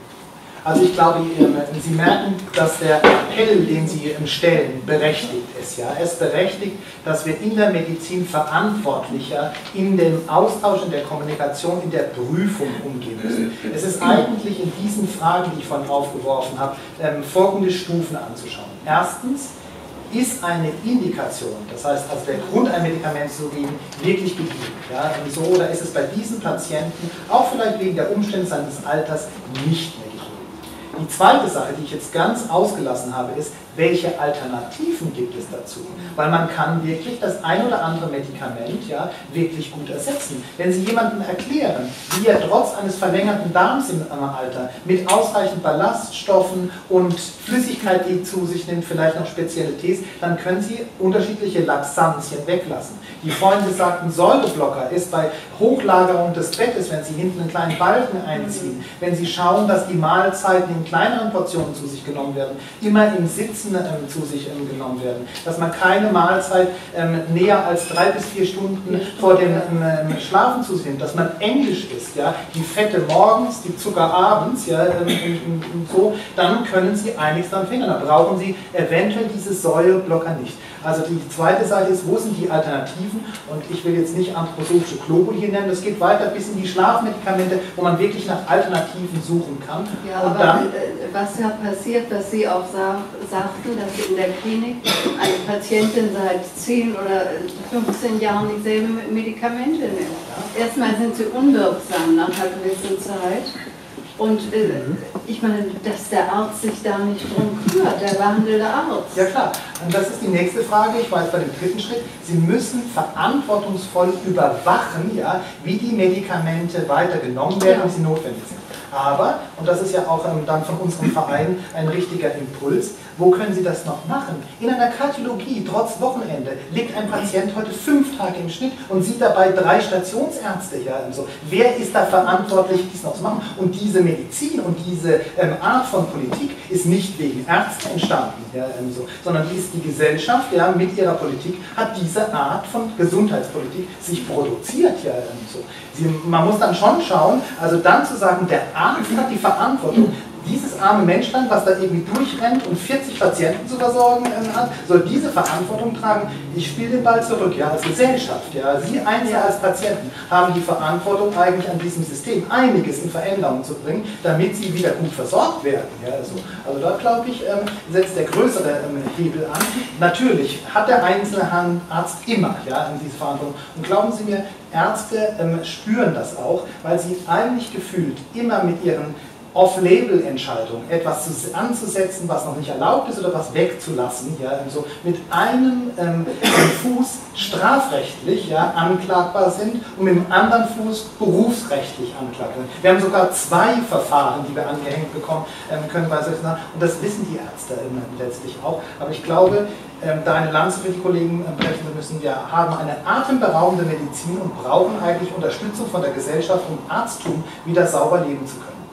Also ich glaube, Sie merken, dass der Appell, den Sie stellen, berechtigt ist. Ja? Es ist berechtigt, dass wir in der Medizin verantwortlicher in dem Austausch, in der Kommunikation, in der Prüfung umgehen müssen. Es ist eigentlich in diesen Fragen, die ich vorhin aufgeworfen habe, folgende Stufen anzuschauen. Erstens, ist eine Indikation, das heißt also der Grund, ein Medikament zu geben, wirklich gegeben? Ja? So, oder ist es bei diesen Patienten, auch vielleicht wegen der Umstände seines Alters, nicht mehr gegeben? Die zweite Sache, die ich jetzt ganz ausgelassen habe, ist, welche Alternativen gibt es dazu? Weil man kann wirklich das ein oder andere Medikament ja, wirklich gut ersetzen. Wenn Sie jemandem erklären, wie er trotz eines verlängerten Darms im Alter mit ausreichend Ballaststoffen und Flüssigkeit, die zu sich nimmt, vielleicht noch spezielle Tees, dann können Sie unterschiedliche Laxantien weglassen. Die vorhin gesagten Säureblocker ist bei Hochlagerung des Bettes, wenn Sie hinten einen kleinen Balken einziehen, wenn Sie schauen, dass die Mahlzeiten in kleineren Portionen zu sich genommen werden, immer im Sitzen ähm, zu sich ähm, genommen werden, dass man keine Mahlzeit ähm, näher als drei bis vier Stunden vor dem ähm, Schlafen zu sich nimmt, dass man englisch isst, ja, die Fette morgens, die Zucker abends, ja, ähm, und, und so, dann können Sie einiges daran finden. Da brauchen Sie eventuell diese Säureblocker nicht. Also die zweite Seite ist, wo sind die Alternativen? Und ich will jetzt nicht anthroposophische Globuli hier nennen, das geht weiter bis in die Schlafmedikamente, wo man wirklich nach Alternativen suchen kann. Ja, und aber dann, was ja passiert, dass Sie auch sag, sagten, dass Sie in der Klinik eine Patientin seit zehn oder fünfzehn Jahren dieselbe Medikamente nimmt. Erstmal sind sie unwirksam nach einer gewissen Zeit. Und äh, ich meine, dass der Arzt sich da nicht drum kümmert, der behandelte Arzt. Ja klar, und das ist die nächste Frage, ich war jetzt bei dem dritten Schritt. Sie müssen verantwortungsvoll überwachen, ja, wie die Medikamente weitergenommen werden, ja, und sie notwendig sind. Aber, und das ist ja auch ähm, dann von unserem Verein ein richtiger Impuls, wo können Sie das noch machen? In einer Kardiologie, trotz Wochenende, liegt ein Patient heute fünf Tage im Schnitt und sieht dabei drei Stationsärzte. Ja, so. Wer ist da verantwortlich, dies noch zu machen? Und diese Medizin und diese ähm, Art von Politik ist nicht wegen Ärzten entstanden, ja, ähm, so, sondern die, ist die Gesellschaft, ja, mit ihrer Politik hat diese Art von Gesundheitspolitik sich produziert. Ja, ähm, so. Sie, man muss dann schon schauen, also dann zu sagen, der Arzt hat die Verantwortung, dieses arme Menschlein, was da irgendwie durchrennt und vierzig Patienten zu versorgen äh, hat, soll diese Verantwortung tragen. Ich spiele den Ball zurück, ja, als Gesellschaft. Ja. Sie einzeln als Patienten haben die Verantwortung, eigentlich an diesem System einiges in Veränderung zu bringen, damit sie wieder gut versorgt werden. Ja, also, also da glaube ich, ähm, setzt der größere ähm, Hebel an. Natürlich hat der einzelne Arzt immer ja, diese Verantwortung. Und glauben Sie mir, Ärzte ähm, spüren das auch, weil sie eigentlich gefühlt immer mit ihren Off-Label-Entscheidung, etwas zu, anzusetzen, was noch nicht erlaubt ist oder was wegzulassen, ja, so mit einem ähm, Fuß strafrechtlich ja, anklagbar sind und mit dem anderen Fuß berufsrechtlich anklagbar sind. Wir haben sogar zwei Verfahren, die wir angehängt bekommen ähm, können bei solchen Sachen, und das wissen die Ärzte ähm, letztlich auch. Aber ich glaube, ähm, da eine Lanze für die Kollegen ähm, brechen zu müssen, wir haben eine atemberaubende Medizin und brauchen eigentlich Unterstützung von der Gesellschaft, um Arzttum wieder sauber leben zu können.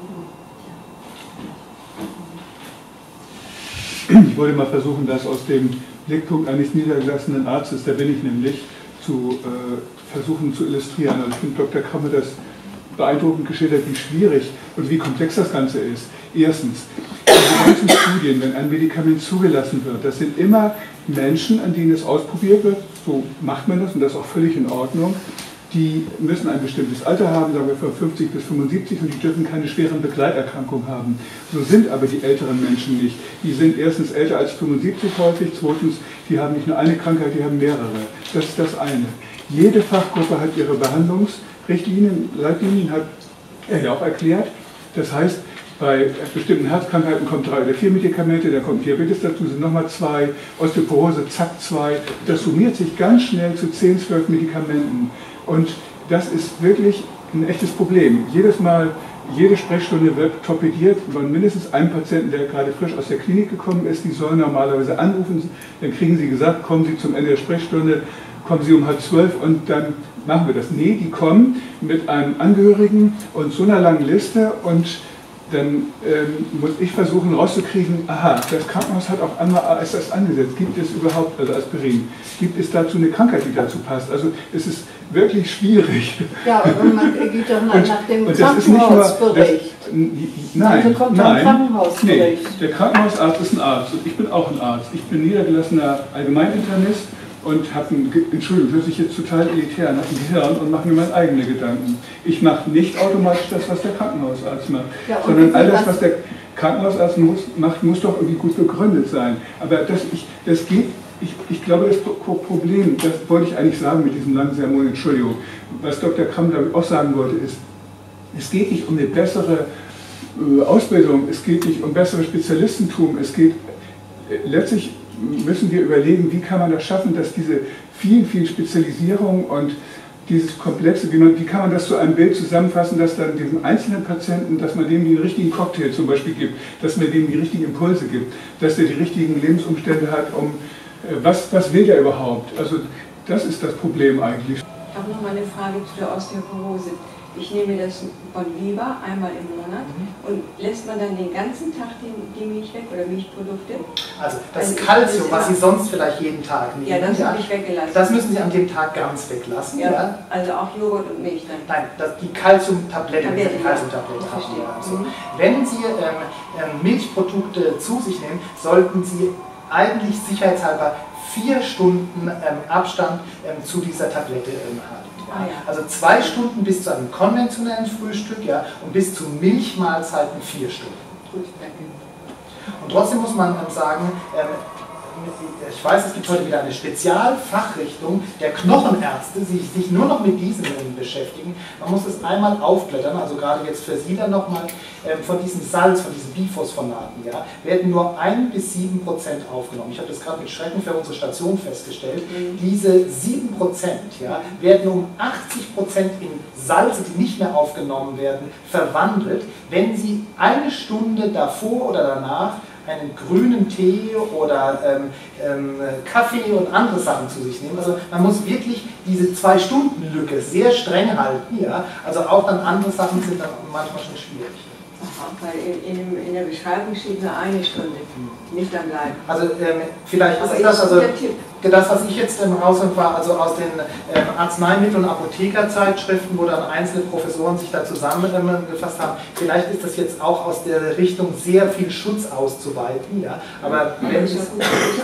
Ich wollte mal versuchen, das aus dem Blickpunkt eines niedergelassenen Arztes, da bin ich nämlich, zu äh, versuchen zu illustrieren. Also ich finde, Doktor Kramme das beeindruckend geschildert, wie schwierig und wie komplex das Ganze ist. Erstens, diese ganzen Studien, wenn ein Medikament zugelassen wird, das sind immer Menschen, an denen es ausprobiert wird, so macht man das und das ist auch völlig in Ordnung. Die müssen ein bestimmtes Alter haben, sagen wir von fünfzig bis fünfundsiebzig, und die dürfen keine schweren Begleiterkrankungen haben. So sind aber die älteren Menschen nicht. Die sind erstens älter als fünfundsiebzig häufig, zweitens, die haben nicht nur eine Krankheit, die haben mehrere. Das ist das eine. Jede Fachgruppe hat ihre Behandlungsrichtlinien, Leitlinien, hat er ja auch erklärt. Das heißt, bei bestimmten Herzkrankheiten kommen drei oder vier Medikamente, dann kommt Diabetes dazu, sind nochmal zwei, Osteoporose, zack, zwei. Das summiert sich ganz schnell zu zehn, zwölf Medikamenten. Und das ist wirklich ein echtes Problem. Jedes Mal, jede Sprechstunde wird torpediert von mindestens einem Patienten, der gerade frisch aus der Klinik gekommen ist. Die sollen normalerweise anrufen, dann kriegen sie gesagt, kommen Sie zum Ende der Sprechstunde, kommen Sie um halb zwölf und dann machen wir das. Nee, die kommen mit einem Angehörigen und so einer langen Liste, und dann ähm, muss ich versuchen rauszukriegen, aha, das Krankenhaus hat auch andere A S S angesetzt. Gibt es überhaupt, also Aspirin, gibt es dazu eine Krankheit, die dazu passt? Also es ist wirklich schwierig. Ja, und man geht doch nach, und, nach dem und das ist nicht nur, das, Krankenhausbericht. Nein, also kommt nein, Krankenhausbericht. Nee, der Krankenhausarzt ist ein Arzt und ich bin auch ein Arzt. Ich bin niedergelassener Allgemeininternist und habe ein, Entschuldigung, hört sich jetzt total elitär an, habe ein Gehirn und mache mir meine eigenen Gedanken. Ich mache nicht automatisch das, was der Krankenhausarzt macht, ja, sondern all das, was der Krankenhausarzt muss, macht, muss doch irgendwie gut begründet sein. Aber das, ich, das geht, ich, ich glaube, das Problem, das wollte ich eigentlich sagen mit diesem langen Sermon, Entschuldigung, was Doktor Kramm, glaube ich, auch sagen wollte, ist, es geht nicht um eine bessere äh, Ausbildung, es geht nicht um bessere Spezialistentum, es geht äh, letztlich müssen wir überlegen, wie kann man das schaffen, dass diese vielen, vielen Spezialisierungen und dieses Komplexe, wie, man, wie kann man das zu einem Bild zusammenfassen, dass dann diesem einzelnen Patienten, dass man dem den richtigen Cocktail zum Beispiel gibt, dass man dem die richtigen Impulse gibt, dass er die richtigen Lebensumstände hat, um was, was will der überhaupt? Also das ist das Problem eigentlich. Ich habe noch mal eine Frage zu der Osteoporose. Ich nehme das Boniva einmal im Monat und lässt man dann den ganzen Tag die, die Milch weg oder Milchprodukte? Also das also Kalzium, was Sie sonst vielleicht jeden Tag nehmen, ja, das habe ich weggelassen. Das müssen Sie an dem Tag ganz weglassen. Ja, ja. Also auch Joghurt und Milch dann? Nein, das, die Kalziumtablette, die Kalziumtablette haben. Also, mhm. Wenn Sie ähm, Milchprodukte zu sich nehmen, sollten Sie eigentlich sicherheitshalber vier Stunden ähm, Abstand ähm, zu dieser Tablette ähm, haben. Ja. Ah, ja. Also zwei Stunden bis zu einem konventionellen Frühstück, ja, und bis zu Milchmahlzeiten vier Stunden. Gut, danke. Und trotzdem muss man ähm, sagen, ähm, ich weiß, es gibt heute wieder eine Spezialfachrichtung der Knochenärzte, die sich nur noch mit diesen beschäftigen. Man muss das einmal aufblättern, also gerade jetzt für Sie dann nochmal, ähm, von diesem Salz, von diesen Biphosphonaten, ja, werden nur ein bis sieben Prozent aufgenommen. Ich habe das gerade mit Schrecken für unsere Station festgestellt. Mhm. Diese sieben Prozent ja, werden um achtzig Prozent in Salze, die nicht mehr aufgenommen werden, verwandelt, wenn Sie eine Stunde davor oder danach einen grünen Tee oder ähm, ähm, Kaffee und andere Sachen zu sich nehmen. Also man muss wirklich diese Zwei-Stunden-Lücke sehr streng halten. Ja? Also auch dann andere Sachen sind dann manchmal schon schwierig. Aha, weil in, in, in der Beschreibung steht nur eine Stunde, nicht am Leib. Also ähm, vielleicht ist Aber es das, also Tipp. das, was ich jetzt ähm, rausholen war, also aus den ähm, Arzneimittel- und Apothekerzeitschriften, wo dann einzelne Professoren sich da zusammengefasst haben, vielleicht ist das jetzt auch aus der Richtung, sehr viel Schutz auszuweiten, ja, aber wenn es... Genau.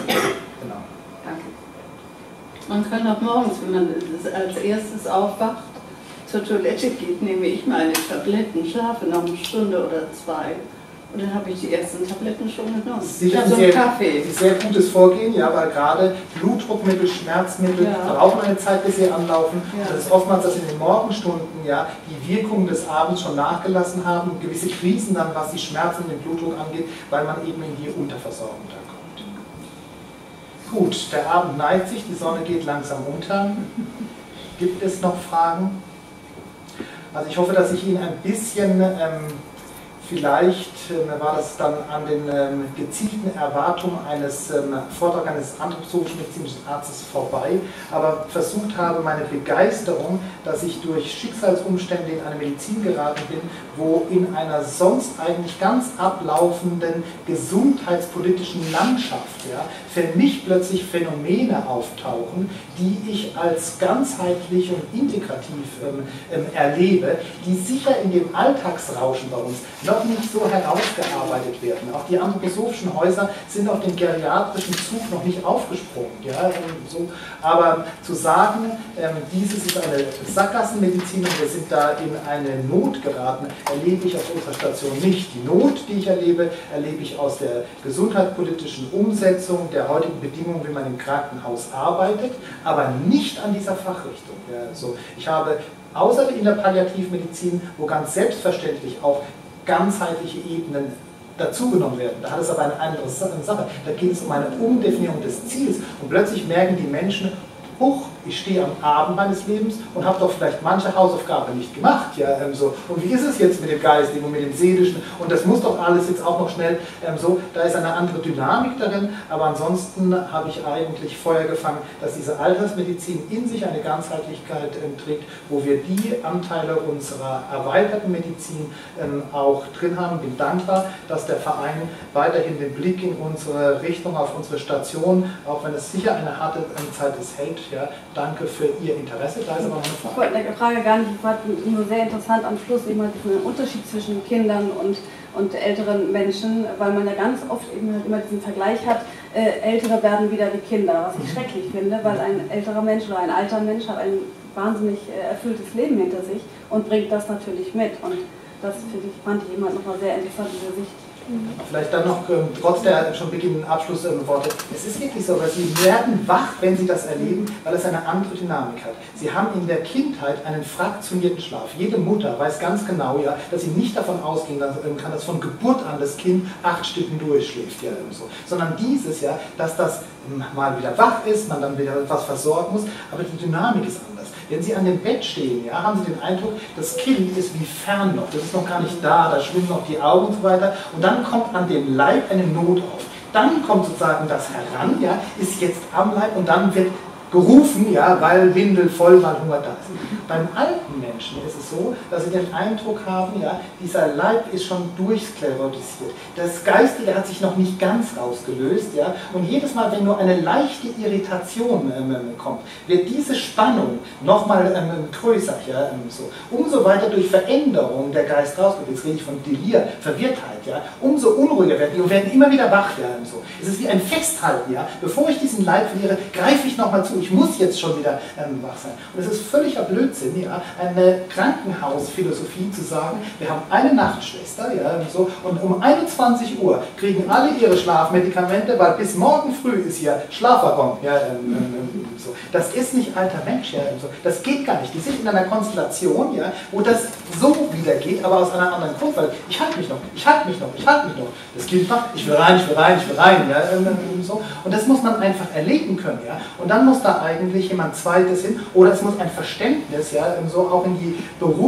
Danke. Man kann auch morgens, wenn man als erstes aufwacht, zur Toilette geht, nehme ich meine Tabletten, schlafe noch eine Stunde oder zwei und dann habe ich die ersten Tabletten schon genommen. Sicher Also ein sehr, Kaffee. sehr gutes Vorgehen, ja, weil gerade Blutdruckmittel, Schmerzmittel Ja. brauchen eine Zeit, bis sie anlaufen. Ja. Das ist oftmals, dass in den Morgenstunden ja, die Wirkungen des Abends schon nachgelassen haben, gewisse Krisen dann, was die Schmerzen und den Blutdruck angeht, weil man eben in die Unterversorgung da kommt. Gut, der Abend neigt sich, die Sonne geht langsam unter. Gibt es noch Fragen? Also ich hoffe, dass ich Ihnen ein bisschen, ähm, vielleicht äh, war das dann an den ähm, gezielten Erwartungen eines ähm, Vortrags eines anthroposophischen-medizinischen Arztes vorbei, aber versucht habe, meine Begeisterung, dass ich durch Schicksalsumstände in eine Medizin geraten bin, wo in einer sonst eigentlich ganz ablaufenden gesundheitspolitischen Landschaft ja, für mich plötzlich Phänomene auftauchen, die ich als ganzheitlich und integrativ ähm, ähm, erlebe, die sicher in dem Alltagsrauschen bei uns noch nicht so herausgearbeitet werden. Auch die anthroposophischen Häuser sind auf den geriatrischen Zug noch nicht aufgesprungen. Ja, ähm, so. Aber zu sagen, ähm, dieses ist eine Sackgassenmedizin und wir sind da in eine Not geraten, erlebe ich auf unserer Station nicht. Die Not, die ich erlebe, erlebe ich aus der gesundheitspolitischen Umsetzung der heutigen Bedingungen, wie man im Krankenhaus arbeitet, aber nicht an dieser Fachrichtung. Ja, so. Ich habe außer in der Palliativmedizin, wo ganz selbstverständlich auch ganzheitliche Ebenen dazugenommen werden. Da hat es aber eine andere Sache. Da geht es um eine Umdefinierung des Ziels und plötzlich merken die Menschen, huch, ich stehe am Abend meines Lebens und habe doch vielleicht manche Hausaufgabe nicht gemacht. Ja, ähm, so. Und wie ist es jetzt mit dem Geistigen und mit dem Seelischen? Und das muss doch alles jetzt auch noch schnell ähm, so. Da ist eine andere Dynamik darin, aber ansonsten habe ich eigentlich Feuer gefangen, dass diese Altersmedizin in sich eine Ganzheitlichkeit ähm, trägt, wo wir die Anteile unserer erweiterten Medizin ähm, auch drin haben. Bin dankbar, dass der Verein weiterhin den Blick in unsere Richtung, auf unsere Station, auch wenn es sicher eine harte ähm, Zeit ist, hält. Ja, danke für Ihr Interesse. Da ist aber noch eine Frage. Ich wollte eine Frage gar nicht, ich fand nur sehr interessant am Schluss eben halt diesen Unterschied zwischen Kindern und, und älteren Menschen, weil man ja ganz oft eben halt immer diesen Vergleich hat, äh, Ältere werden wieder wie Kinder, was ich schrecklich finde, weil ein älterer Mensch oder ein alter Mensch hat ein wahnsinnig äh, erfülltes Leben hinter sich und bringt das natürlich mit. Und das finde ich, fand ich immer noch mal sehr interessant, diese Sicht. Vielleicht dann noch, ähm, trotz der schon beginnenden Abschlussworte, es ist wirklich so, weil Sie werden wach, wenn Sie das erleben, weil es eine andere Dynamik hat. Sie haben in der Kindheit einen fraktionierten Schlaf. Jede Mutter weiß ganz genau, ja, dass sie nicht davon ausgehen kann, dass von Geburt an das Kind acht Stunden durchschläft, ja, so. Sondern dieses, ja, dass das mal wieder wach ist, man dann wieder etwas versorgen muss, aber die Dynamik ist anders. Wenn Sie an dem Bett stehen, ja, haben Sie den Eindruck, das Kind ist wie fern noch, das ist noch gar nicht da, da schwimmen noch die Augen und so weiter und dann kommt an dem Leib eine Not auf. Dann kommt sozusagen das heran, ja, ist jetzt am Leib und dann wird gerufen, ja, weil Windel voll, weil Hunger da ist. Beim alten Menschen ist es so, dass sie den Eindruck haben, ja, dieser Leib ist schon durchsklerotisiert. Das Geistige hat sich noch nicht ganz rausgelöst, ja, und jedes Mal, wenn nur eine leichte Irritation ähm, kommt, wird diese Spannung nochmal ähm, größer, ja, ähm, so. Umso weiter durch Veränderung der Geist rausgeht, jetzt rede ich von Delir, Verwirrtheit, ja, umso unruhiger werden die und werden immer wieder wach, ja, ähm, so. Es ist wie ein Festhalten, ja, bevor ich diesen Leib verliere, greife ich nochmal zu. Ich muss jetzt schon wieder ähm, wach sein. Und es ist völliger Blödsinn, ja, eine Krankenhausphilosophie zu sagen, wir haben eine Nachtschwester, ja, so, und um einundzwanzig Uhr kriegen alle ihre Schlafmedikamente, weil bis morgen früh ist hier Schlafwaggon. Ja, ähm, ähm, so. Das ist nicht alter Mensch, ja, so. Das geht gar nicht. Die sind in einer Konstellation, ja, wo das so wieder geht, aber aus einer anderen Grund, weil ich halte mich noch, ich halte mich noch, ich halte mich noch. Das Kind macht, ich will rein, ich will rein, ich will rein, ja, ähm, ähm, so. Und das muss man einfach erleben können, ja. Und dann muss da eigentlich jemand Zweites hin oder es muss ein Verständnis, ja, so auch in die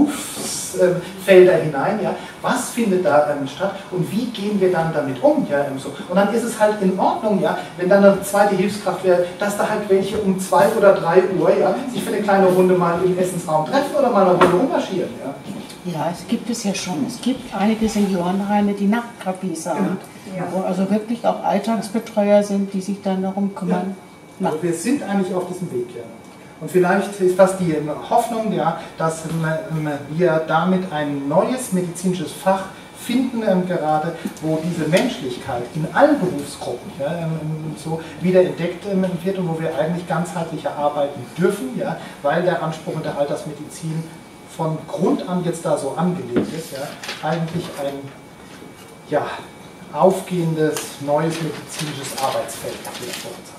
Berufsfelder hinein, ja, was findet da ähm, statt und wie gehen wir dann damit um, ja, so. Und dann ist es halt in Ordnung, ja, wenn dann eine zweite Hilfskraft wäre, dass da halt welche um zwei oder drei Uhr, ja, sich für eine kleine Runde mal im Essensraum treffen oder mal eine Runde rummarschieren, ja. Ja, es gibt es ja schon. Es gibt einige Seniorenheime, die Nachtkrabis haben, ja. Wo also wirklich auch Alltagsbetreuer sind, die sich dann darum kümmern. Ja. Also wir sind eigentlich auf diesem Weg, ja. Und vielleicht ist das die Hoffnung, ja, dass wir damit ein neues medizinisches Fach finden, ähm, gerade, wo diese Menschlichkeit in allen Berufsgruppen ja, ähm, so wieder entdeckt ähm, wird und wo wir eigentlich ganzheitlicher arbeiten dürfen, ja, weil der Anspruch in der Altersmedizin von Grund an jetzt da so angelegt ist, ja, eigentlich ein ja, aufgehendes, neues medizinisches Arbeitsfeld, das wir vor uns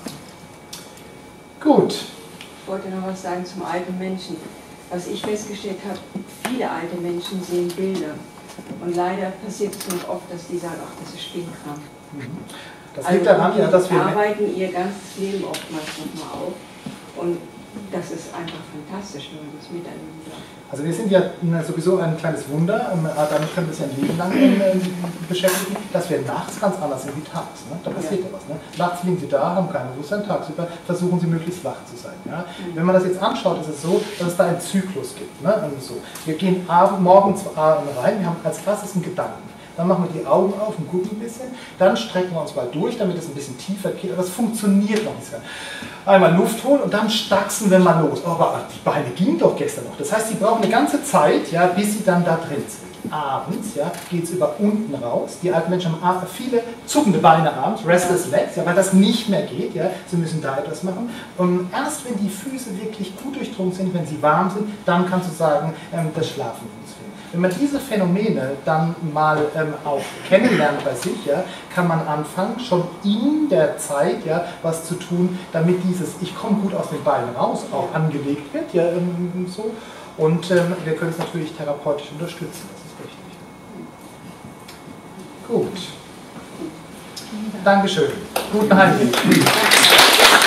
haben. Gut. Ich wollte noch was sagen zum alten Menschen. Was ich festgestellt habe, viele alte Menschen sehen Bilder. Und leider passiert es noch oft, dass die sagen, ach, das ist Spinnkram. Das liegt daran, also, ja, dass wir arbeiten ihr ganzes Leben oftmals nochmal auf. Und das ist einfach fantastisch, wenn man das miteinander. Also wir sind ja sowieso ein kleines Wunder, damit können wir uns ja ein Leben lang beschäftigen, dass wir nachts ganz anders sind wie tags. Ne? Da passiert ja was. Ne? Nachts liegen sie da, haben kein Bewusstsein, tagsüber versuchen sie möglichst wach zu sein. Ja? Wenn man das jetzt anschaut, ist es so, dass es da einen Zyklus gibt. Ne? Und so. Wir gehen abend, morgens rein, wir haben als erstes einen Gedanken. Dann machen wir die Augen auf und gucken ein bisschen. Dann strecken wir uns mal durch, damit es ein bisschen tiefer geht. Aber es funktioniert noch nicht. Einmal Luft holen und dann stachsen wir mal los. Oh, aber die Beine gingen doch gestern noch. Das heißt, sie brauchen eine ganze Zeit, ja, bis sie dann da drin sind. Abends ja, geht es über unten raus. Die alten Menschen haben viele zuckende Beine abends, restless legs, ja, weil das nicht mehr geht. Ja. Sie müssen da etwas machen. Und erst wenn die Füße wirklich gut durchdrungen sind, wenn sie warm sind, dann kannst du sagen, ähm, das Schlafen funktioniert. Wenn man diese Phänomene dann mal ähm, auch kennenlernt bei sich, ja, kann man anfangen, schon in der Zeit ja, was zu tun, damit dieses Ich komme gut aus den Beinen raus auch angelegt wird. Ja, ähm, so. Und ähm, wir können es natürlich therapeutisch unterstützen, das ist richtig. Gut. Dankeschön. Guten Heimweg.